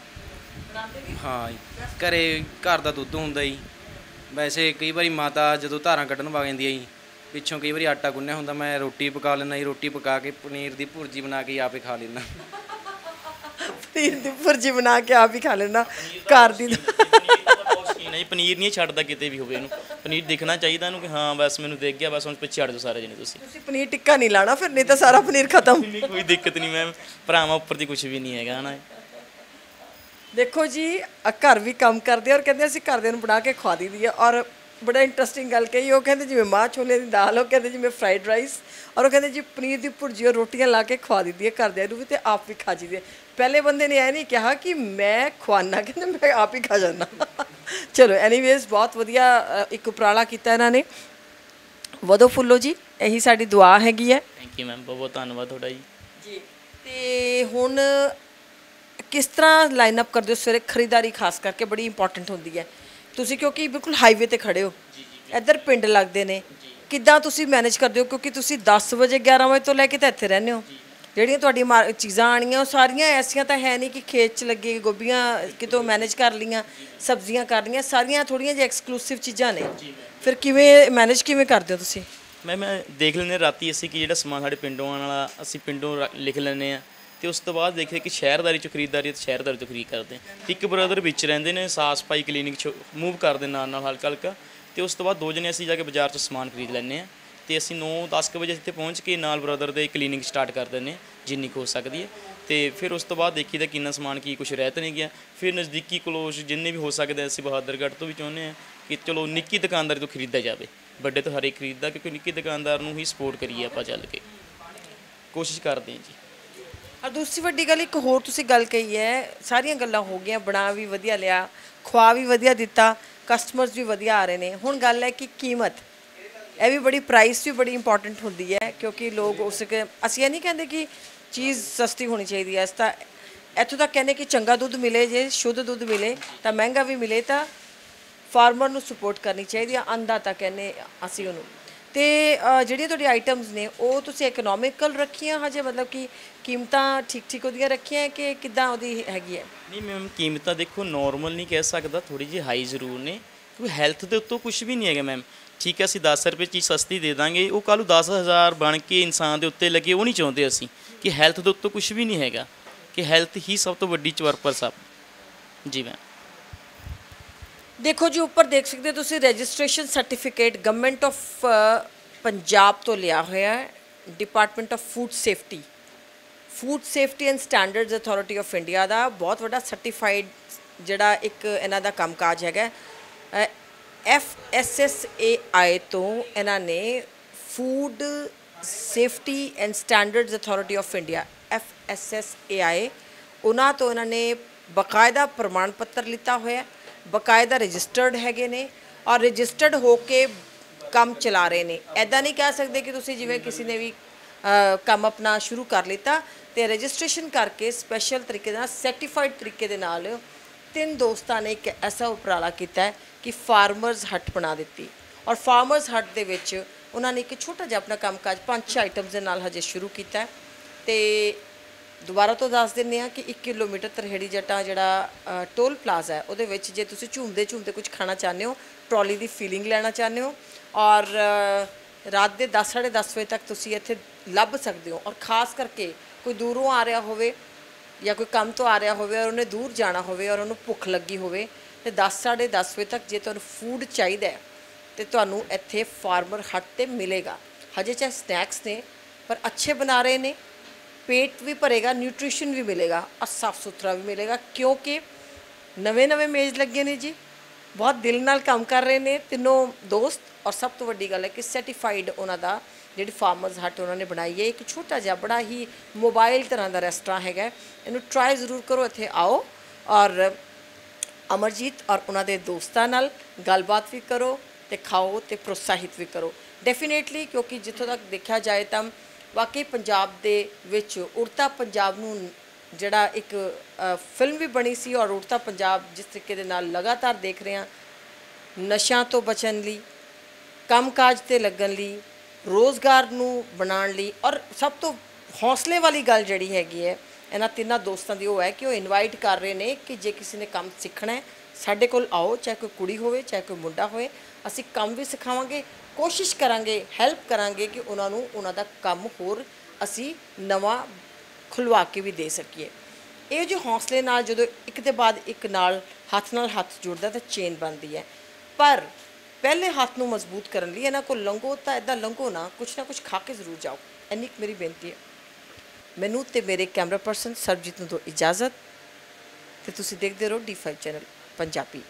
[SPEAKER 4] ਹਾਂ ਜੀ, ਘਰ ਦਾ ਦੁੱਧ ਹੁੰਦਾ ਜੀ। ਵੈਸੇ ਕਈ ਵਾਰੀ ਮਾਤਾ ਜਦੋਂ ਧਾਰਾਂ ਕੱਢਣ ਵਗ ਜਾਂਦੀ ਹੈ ਜੀ, ਪਿੱਛੋਂ ਕਈ ਵਾਰੀ ਆਟਾ ਗੁੰਨਿਆ ਹੁੰਦਾ, ਮੈਂ ਰੋਟੀ ਪਕਾ ਲੈਂਦਾ ਜੀ, ਰੋਟੀ ਪਕਾ ਕੇ ਪਨੀਰ ਦੀ ਭੁਰਜੀ ਬਣਾ ਕੇ ਆਪੇ ਖਾ ਲੈਂਦਾ।
[SPEAKER 1] ਪਨੀਰ ਦੀ ਭੁਰਜੀ ਬਣਾ ਕੇ ਆਪ ਹੀ ਖਾ ਲੈਣਾ ਘਰ ਦੀ?
[SPEAKER 2] ਨਹੀਂ, ਪਨੀਰ ਨਹੀਂ ਛੱਡਦਾ ਕਿਤੇ ਵੀ ਹੋਵੇ, ਇਹਨੂੰ ਪਨੀਰ ਦਿਖਣਾ ਚਾਹੀਦਾ ਇਹਨੂੰ ਕਿ ਹਾਂ ਬਸ ਮੈਨੂੰ ਦੇਖ ਗਿਆ, ਬਸ ਹੁਣ ਪਿੱਛੇ ਹਟ ਜਾਓ ਸਾਰੇ ਜਣੇ ਤੁਸੀਂ
[SPEAKER 1] ਪਨੀਰ ਟਿੱਕਾ ਨਹੀਂ ਲਾਣਾ ਫਿਰ, ਨਹੀਂ ਤਾਂ ਸਾਰਾ ਪਨੀਰ ਖਤਮ।
[SPEAKER 2] ਕੋਈ ਦਿੱਕਤ ਨਹੀਂ ਮੈਮ, ਭਰਾਵਾਂ ਉੱਪਰ ਦੀ ਕੁਝ ਵੀ ਨਹੀਂ ਹੈਗਾ ਨਾ।
[SPEAKER 1] ਦੇਖੋ ਜੀ, ਘਰ ਵੀ ਕੰਮ ਕਰਦੇ ਔਰ ਕਹਿੰਦੇ ਅਸੀਂ ਘਰਦਿਆਂ ਨੂੰ ਬਣਾ ਕੇ ਖਵਾ ਦਈਦੀ ਹੈ, ਔਰ ਬੜਾ ਇੰਟਰਸਟਿੰਗ ਗੱਲ ਕਹੀ, ਉਹ ਕਹਿੰਦੇ ਜਿਵੇਂ ਮਾਂ ਛੋਲੇ ਦੀ ਦਾਲ, ਉਹ ਕਹਿੰਦੇ ਜਿਵੇਂ ਫਰਾਈਡ ਰਾਈਸ, ਔਰ ਉਹ ਕਹਿੰਦੇ ਜੀ ਪਨੀਰ ਦੀ ਭੁਰਜੀ ਔਰ ਰੋਟੀਆਂ ਲਾ ਕੇ ਖਵਾ ਦਈਦੀ ਹੈ ਘਰਦਿਆਂ ਨੂੰ ਵੀ, ਅਤੇ ਆਪ ਵੀ ਖਾ ਜੀਦੀ ਹੈ। ਪਹਿਲੇ ਬੰਦੇ ਨੇ ਇਹ ਨਹੀਂ ਕਿਹਾ ਕਿ ਮੈਂ ਖਵਾਨਾ, ਕਹਿੰਦੇ ਮੈਂ ਆਪ ਹੀ ਖਾ ਜਾਂਦਾ। ਚਲੋ ਐਨੀਵੇਜ਼, ਬਹੁਤ ਵਧੀਆ ਇੱਕ ਉਪਰਾਲਾ ਕੀਤਾ ਇਹਨਾਂ ਨੇ, ਵਧੋ ਫੁੱਲੋ ਜੀ, ਇਹੀ ਸਾਡੀ ਦੁਆ ਹੈਗੀ ਹੈ।
[SPEAKER 2] ਥੈਂਕ ਯੂ ਮੈਮ, ਬਹੁਤ ਬਹੁਤ ਧੰਨਵਾਦ ਤੁਹਾਡਾ ਜੀ।
[SPEAKER 1] ਜੀ, ਅਤੇ ਹੁਣ ਕਿਸ ਤਰ੍ਹਾਂ ਲਾਈਨ ਅਪ ਕਰਦੇ ਹੋ ਸਵੇਰੇ? ਖਰੀਦਦਾਰੀ ਖਾਸ ਕਰਕੇ ਬੜੀ ਇੰਪੋਰਟੈਂਟ ਹੁੰਦੀ ਹੈ, ਤੁਸੀਂ ਕਿਉਂਕਿ ਬਿਲਕੁਲ ਹਾਈਵੇ 'ਤੇ ਖੜ੍ਹੇ ਹੋ, ਇੱਧਰ ਪਿੰਡ ਲੱਗਦੇ ਨੇ, ਕਿੱਦਾਂ ਤੁਸੀਂ ਮੈਨੇਜ ਕਰਦੇ ਹੋ? ਕਿਉਂਕਿ ਤੁਸੀਂ 10 ਵਜੇ 11 ਵਜੇ ਤੋਂ ਲੈ ਕੇ ਤਾਂ ਇੱਥੇ ਰਹਿੰਦੇ ਹੋ, ਜਿਹੜੀਆਂ ਤੁਹਾਡੀਆਂ ਚੀਜ਼ਾਂ ਆਉਣੀਆਂ ਉਹ ਸਾਰੀਆਂ ਐਸੀਆਂ ਤਾਂ ਹੈ ਨਹੀਂ ਕਿ ਖੇਤ 'ਚ ਲੱਗੇ ਗੋਭੀਆਂ ਕਿਤੋਂ ਮੈਨੇਜ ਕਰ ਲਈਆਂ, ਸਬਜ਼ੀਆਂ ਕਰ ਲਈਆਂ, ਸਾਰੀਆਂ ਥੋੜ੍ਹੀਆਂ ਜਿਹੀਆਂ ਐਕਸਕਲੂਸਿਵ ਚੀਜ਼ਾਂ ਨੇ, ਫਿਰ ਕਿਵੇਂ ਮੈਨੇਜ ਕਿਵੇਂ ਕਰਦੇ ਹੋ ਤੁਸੀਂ?
[SPEAKER 2] ਮੈਂ ਦੇਖ ਲੈਂਦੇ ਰਾਤੀ ਅਸੀਂ ਕਿ ਜਿਹੜਾ ਸਮਾਨ ਸਾਡੇ ਪਿੰਡੋਂ ਆਉਣ ਵਾਲਾ ਅਸੀਂ ਪਿੰਡੋਂ ਲਿਖ ਲੈਂਦੇ ਹਾਂ, ਅਤੇ ਉਸ ਤੋਂ ਬਾਅਦ ਦੇਖਦੇ ਕਿ ਸ਼ਹਿਰਦਾਰੀ 'ਚੋਂ ਖਰੀਦਦਾਰੀ ਅਤੇ ਸ਼ਹਿਰਦਾਰੀ 'ਚੋਂ ਖਰੀਦ ਕਰਦੇ ਹਾਂ। ਇੱਕ ਬ੍ਰਦਰ ਵਿੱਚ ਰਹਿੰਦੇ ਨੇ, ਸਾਫ ਸਫਾਈ ਕਲੀਨਿਕ 'ਚ ਮੂਵ ਕਰਦੇ ਨਾਲ ਹਲਕਾ ਹਲਕਾ, ਅਤੇ ਉਸ ਤੋਂ ਬਾਅਦ 2 ਜਣੇ ਅਸੀਂ ਜਾ ਕੇ ਬਾਜ਼ਾਰ 'ਚੋਂ ਸਮਾਨ ਖਰੀਦ ਲੈਂਦੇ ਹਾਂ, ਅਤੇ ਅਸੀਂ 9-10 ਵਜੇ ਇੱਥੇ ਪਹੁੰਚ ਕੇ ਨਾਲ ਬ੍ਰਦਰ ਦੇ ਕਲੀਨਿਕ ਸਟਾਰਟ ਕਰ ਦਿੰਦੇ ਹਾਂ ਜਿੰਨੀ ਕੁ ਹੋ ਸਕਦੀ ਹੈ, ਅਤੇ ਫਿਰ ਉਸ ਤੋਂ ਬਾਅਦ ਦੇਖੀਦਾ ਕਿੰਨਾ ਸਮਾਨ ਕੀ ਕੁਛ ਰਹਿ ਤਾਂ ਨਹੀਂ ਗਿਆ, ਫਿਰ ਨਜ਼ਦੀਕੀ ਕਲੋਜ਼ ਜਿੰਨੇ ਵੀ ਹੋ ਸਕਦੇ ਅਸੀਂ ਬਹਾਦਰਗੜ੍ਹ ਤੋਂ ਵੀ ਚਾਹੁੰਦੇ ਹਾਂ ਕਿ ਚਲੋ ਨਿੱਕੀ ਦੁਕਾਨਦਾਰੀ ਤੋਂ ਖਰੀਦਿਆ ਜਾਵੇ, ਵੱਡੇ ਤੋਂ ਹਰੇਕ ਖਰੀਦਦਾ, ਕਿਉਂਕਿ ਨਿੱਕੀ ਦੁਕਾਨਦਾਰ ਨੂੰ ਹੀ ਸਪੋਰਟ ਕਰੀਏ ਆਪਾਂ ਚੱਲ ਕੇ, ਕੋਸ਼ਿਸ਼ ਕਰਦੇ ਹਾਂ ਜੀ।
[SPEAKER 1] ਔਰ ਦੂਸਰੀ ਵੱਡੀ ਗੱਲ ਇੱਕ ਹੋਰ ਤੁਸੀਂ ਗੱਲ ਕਹੀ ਹੈ, ਸਾਰੀਆਂ ਗੱਲਾਂ ਹੋ ਗਈਆਂ, ਬਣਾ ਵੀ ਵਧੀਆ ਲਿਆ, ਖਵਾ ਵੀ ਵਧੀਆ ਦਿੱਤਾ, ਕਸਟਮਰਸ ਵੀ ਵਧੀਆ ਆ ਰਹੇ ਨੇ, ਹੁਣ ਗੱਲ ਹੈ ਕਿ ਕੀਮਤ, ਇਹ ਵੀ ਬੜੀ ਪ੍ਰਾਈਸ ਵੀ ਬੜੀ ਇੰਪੋਰਟੈਂਟ ਹੁੰਦੀ ਹੈ, ਕਿਉਂਕਿ ਲੋਕ ਅਸੀਂ ਇਹ ਨਹੀਂ ਕਹਿੰਦੇ ਕਿ ਚੀਜ਼ ਸਸਤੀ ਹੋਣੀ ਚਾਹੀਦੀ ਹੈ, ਇਸ ਤਾਂ ਇੱਥੋਂ ਤੱਕ ਕਹਿੰਦੇ ਕਿ ਚੰਗਾ ਦੁੱਧ ਮਿਲੇ, ਜੇ ਸ਼ੁੱਧ ਦੁੱਧ ਮਿਲੇ ਤਾਂ ਮਹਿੰਗਾ ਵੀ ਮਿਲੇ ਤਾਂ ਫਾਰਮਰ ਨੂੰ ਸਪੋਰਟ ਕਰਨੀ ਚਾਹੀਦੀ ਆ, ਅੰਨਦਾਤਾ ਕਹਿੰਦੇ ਅਸੀਂ ਉਹਨੂੰ। ਤੇ ਜਿਹੜੀਆਂ ਤੁਹਾਡੀ ਆਈਟਮਸ ਨੇ ਉਹ ਤੁਸੀਂ ਇਕਨੋਮਿਕਲ ਰੱਖੀਆਂ ਹਜੇ, ਮਤਲਬ ਕਿ ਕੀਮਤਾਂ ਠੀਕ ਠੀਕ ਉਹਦੀਆਂ ਰੱਖੀਆਂ ਕਿ ਕਿੱਦਾਂ ਉਹਦੀ ਹੈਗੀ ਹੈ?
[SPEAKER 2] ਨਹੀਂ ਮੈਮ, ਕੀਮਤਾਂ ਦੇਖੋ ਨੋਰਮਲ ਨਹੀਂ ਕਹਿ ਸਕਦਾ, ਥੋੜੀ ਜਿਹੀ ਹਾਈ ਜ਼ਰੂਰ ਨੇ, ਕਿਉਂਕਿ ਹੈਲਥ ਦੇ ਉੱਤੋਂ ਕੁਝ ਵੀ ਨਹੀਂ ਹੈਗਾ ਮੈਮ। ਠੀਕ ਹੈ, ਅਸੀਂ 10 ਰੁਪਏ ਚੀਜ਼ ਸਸਤੀ ਦੇ ਦਾਂਗੇ, ਉਹ ਕੱਲ੍ਹ ਨੂੰ 10,000 ਬਣ ਕੇ ਇਨਸਾਨ ਦੇ ਉੱਤੇ ਲੱਗੇ, ਉਹ ਨਹੀਂ ਚਾਹੁੰਦੇ ਅਸੀਂ ਕਿ ਹੈਲਥ ਦੇ ਉੱਤੋਂ ਕੁਝ ਵੀ ਨਹੀਂ ਹੈਗਾ, ਕਿ ਹੈਲਥ ਹੀ ਸਭ ਤੋਂ ਵੱਡੀ ਪਰਪਸ ਆ ਜੀ ਮੈਮ।
[SPEAKER 1] ਦੇਖੋ ਜੀ, ਉੱਪਰ ਦੇਖ ਸਕਦੇ ਹੋ ਤੁਸੀਂ registration certificate government of Punjab ਤੋਂ ਲਿਆ ਹੋਇਆ ਹੈ, department of food safety and standards authority of India ਦਾ ਬਹੁਤ ਵੱਡਾ ਸਰਟੀਫਾਈਡ ਜਿਹੜਾ ਇੱਕ ਇਹਨਾਂ ਦਾ ਕੰਮਕਾਜ ਹੈਗਾ। FSSAI ਤੋਂ ਇਹਨਾਂ ਨੇ food safety and standards authority of India FSSAI, ਉਹਨਾਂ ਤੋਂ ਇਹਨਾਂ ਨੇ ਬਕਾਇਦਾ ਪ੍ਰਮਾਣ ਪੱਤਰ ਲਿੱਤਾ ਹੋਇਆ, ਬਕਾਇਦਾ ਰਜਿਸਟਰਡ ਹੈਗੇ ਨੇ ਔਰ ਰਜਿਸਟਰਡ ਹੋ ਕੇ ਕੰਮ ਚਲਾ ਰਹੇ ਨੇ। ਐਦਾਂ ਨਹੀਂ ਕਹਿ ਸਕਦੇ ਕਿ ਤੁਸੀਂ ਜਿਵੇਂ ਕਿਸੇ ਨੇ ਵੀ ਕੰਮ ਆਪਣਾ ਸ਼ੁਰੂ ਕਰ ਲਿੱਤਾ ਤੇ ਰਜਿਸਟ੍ਰੇਸ਼ਨ ਕਰਕੇ ਸਪੈਸ਼ਲ ਤਰੀਕੇ ਦੇ ਨਾਲ ਸਰਟੀਫਾਈਡ ਤਰੀਕੇ ਦੇ ਨਾਲ 3 ਦੋਸਤਾਂ ਨੇ ਇੱਕ ਐਸਾ ਉਪਰਾਲਾ ਕੀਤਾ ਹੈ ਕਿ ਫਾਰਮਰਸ ਹੱਟ ਬਣਾ ਦਿੱਤੀ ਔਰ ਫਾਰਮਰਸ ਹੱਟ ਦੇ ਵਿੱਚ ਉਹਨਾਂ ਨੇ ਇੱਕ ਛੋਟਾ ਜਿਹਾ ਆਪਣਾ ਕੰਮਕਾਜ 5-6 ਆਈਟਮਸ ਦੇ ਨਾਲ ਹਜੇ ਸ਼ੁਰੂ ਕੀਤਾ ਹੈ। ਤੇ ਦੁਬਾਰਾ ਤੋਂ ਦੱਸ ਦਿੰਦੇ ਹਾਂ ਕਿ 1 ਕਿਲੋਮੀਟਰ ਤਰਹੇੜੀ ਜੱਟਾਂ ਜਿਹੜਾ ਟੋਲ ਪਲਾਜ਼ਾ ਹੈ ਉਹਦੇ ਵਿੱਚ ਜੇ ਤੁਸੀਂ ਝੂਮਦੇ ਕੁਝ ਖਾਣਾ ਚਾਹੁੰਦੇ ਹੋ, ਟਰਾਲੀ ਦੀ ਫੀਲਿੰਗ ਲੈਣਾ ਚਾਹੁੰਦੇ ਹੋ ਔਰ ਰਾਤ ਦੇ 10 ਸਾਢੇ 10 ਵਜੇ ਤੱਕ ਤੁਸੀਂ ਇੱਥੇ ਲੱਭ ਸਕਦੇ ਹੋ। ਔਰ ਖਾਸ ਕਰਕੇ ਕੋਈ ਦੂਰੋਂ ਆ ਰਿਹਾ ਹੋਵੇ ਜਾਂ ਕੋਈ ਕੰਮ ਤੋਂ ਆ ਰਿਹਾ ਹੋਵੇ ਔਰ ਉਹਨੇ ਦੂਰ ਜਾਣਾ ਹੋਵੇ ਔਰ ਉਹਨੂੰ ਭੁੱਖ ਲੱਗੀ ਹੋਵੇ ਤੇ 10 ਸਾਢੇ 10 ਵਜੇ ਤੱਕ ਜੇ ਤੁਹਾਨੂੰ ਫੂਡ ਚਾਹੀਦਾ ਹੈ ਤੇ ਤੁਹਾਨੂੰ ਇੱਥੇ ਫਾਰਮਰ ਹੱਟ ਤੇ ਮਿਲੇਗਾ। ਹਜੇ ਚਾਹੇ ਸਨੈਕਸ ਨੇ ਪਰ ਅੱਛੇ ਬਣਾ ਰਹੇ ਨੇ, पेट भी भरेगा, न्यूट्रिशन भी मिलेगा और साफ सुथरा भी मिलेगा क्योंकि नवे मेज़ लगे ने जी, बहुत दिल नाल काम कर रहे हैं तीनों दोस्त। और सब तो वड्डी गल है कि सर्टिफाइड उन्हों का जी फार्मर्स हट उन्होंने बनाई है, एक छोटा जिहा बड़ा ही मोबाइल तरह का रेस्टोरेंट है, इनू ट्राई जरूर करो, इत्थे आओ और अमरजीत और उन्होंने दोस्तों नाल गलबात भी करो तो खाओ तो प्रोत्साहित भी करो डेफिनेटली, क्योंकि जितों तक देखा जाए तो वाकई पंजाब दे विच उड़ता पंजाब नूं जिहड़ा एक फिल्म भी बनी सी और उड़ता पंजाब जिस तरीके दे नाल लगातार देख रहे हैं, नशा तो बचन लई, काम काज ते लगन लई, रोज़गार नूं बनाउण लई और सब तो हौसले वाली गल जिहड़ी हैगी है इन्हां तिन्नां दोस्तां दी ओह है कि वो इनवाइट कर रहे हैं कि जे किसी ने काम सीखना है साडे कोल आओ, चाहे कोई कुड़ी होवे चाहे कोई मुंडा होवे, असीं काम भी सिखावांगे, कोशिश करांगे, हैल्प करांगे कि उन्होंने उन्हों दा काम होर असी नवा खुलवा के भी दे सकीए। ये जो हौसले नाल जो एक दे बाद एक नाल हाथ जुड़दा तो चेन बनती है, पर पहले हाथ नूं मजबूत करन लई इन्हां कोल लंघो तो इदां लंघो ना कुछ खा के जरूर जाओ, इन्नी मेरी बेनती है। मैनू ते मेरे कैमरा परसन सरबजीत नूं दो इजाज़त ते तुसीं देखदे रहो D5 चैनल पंजाबी।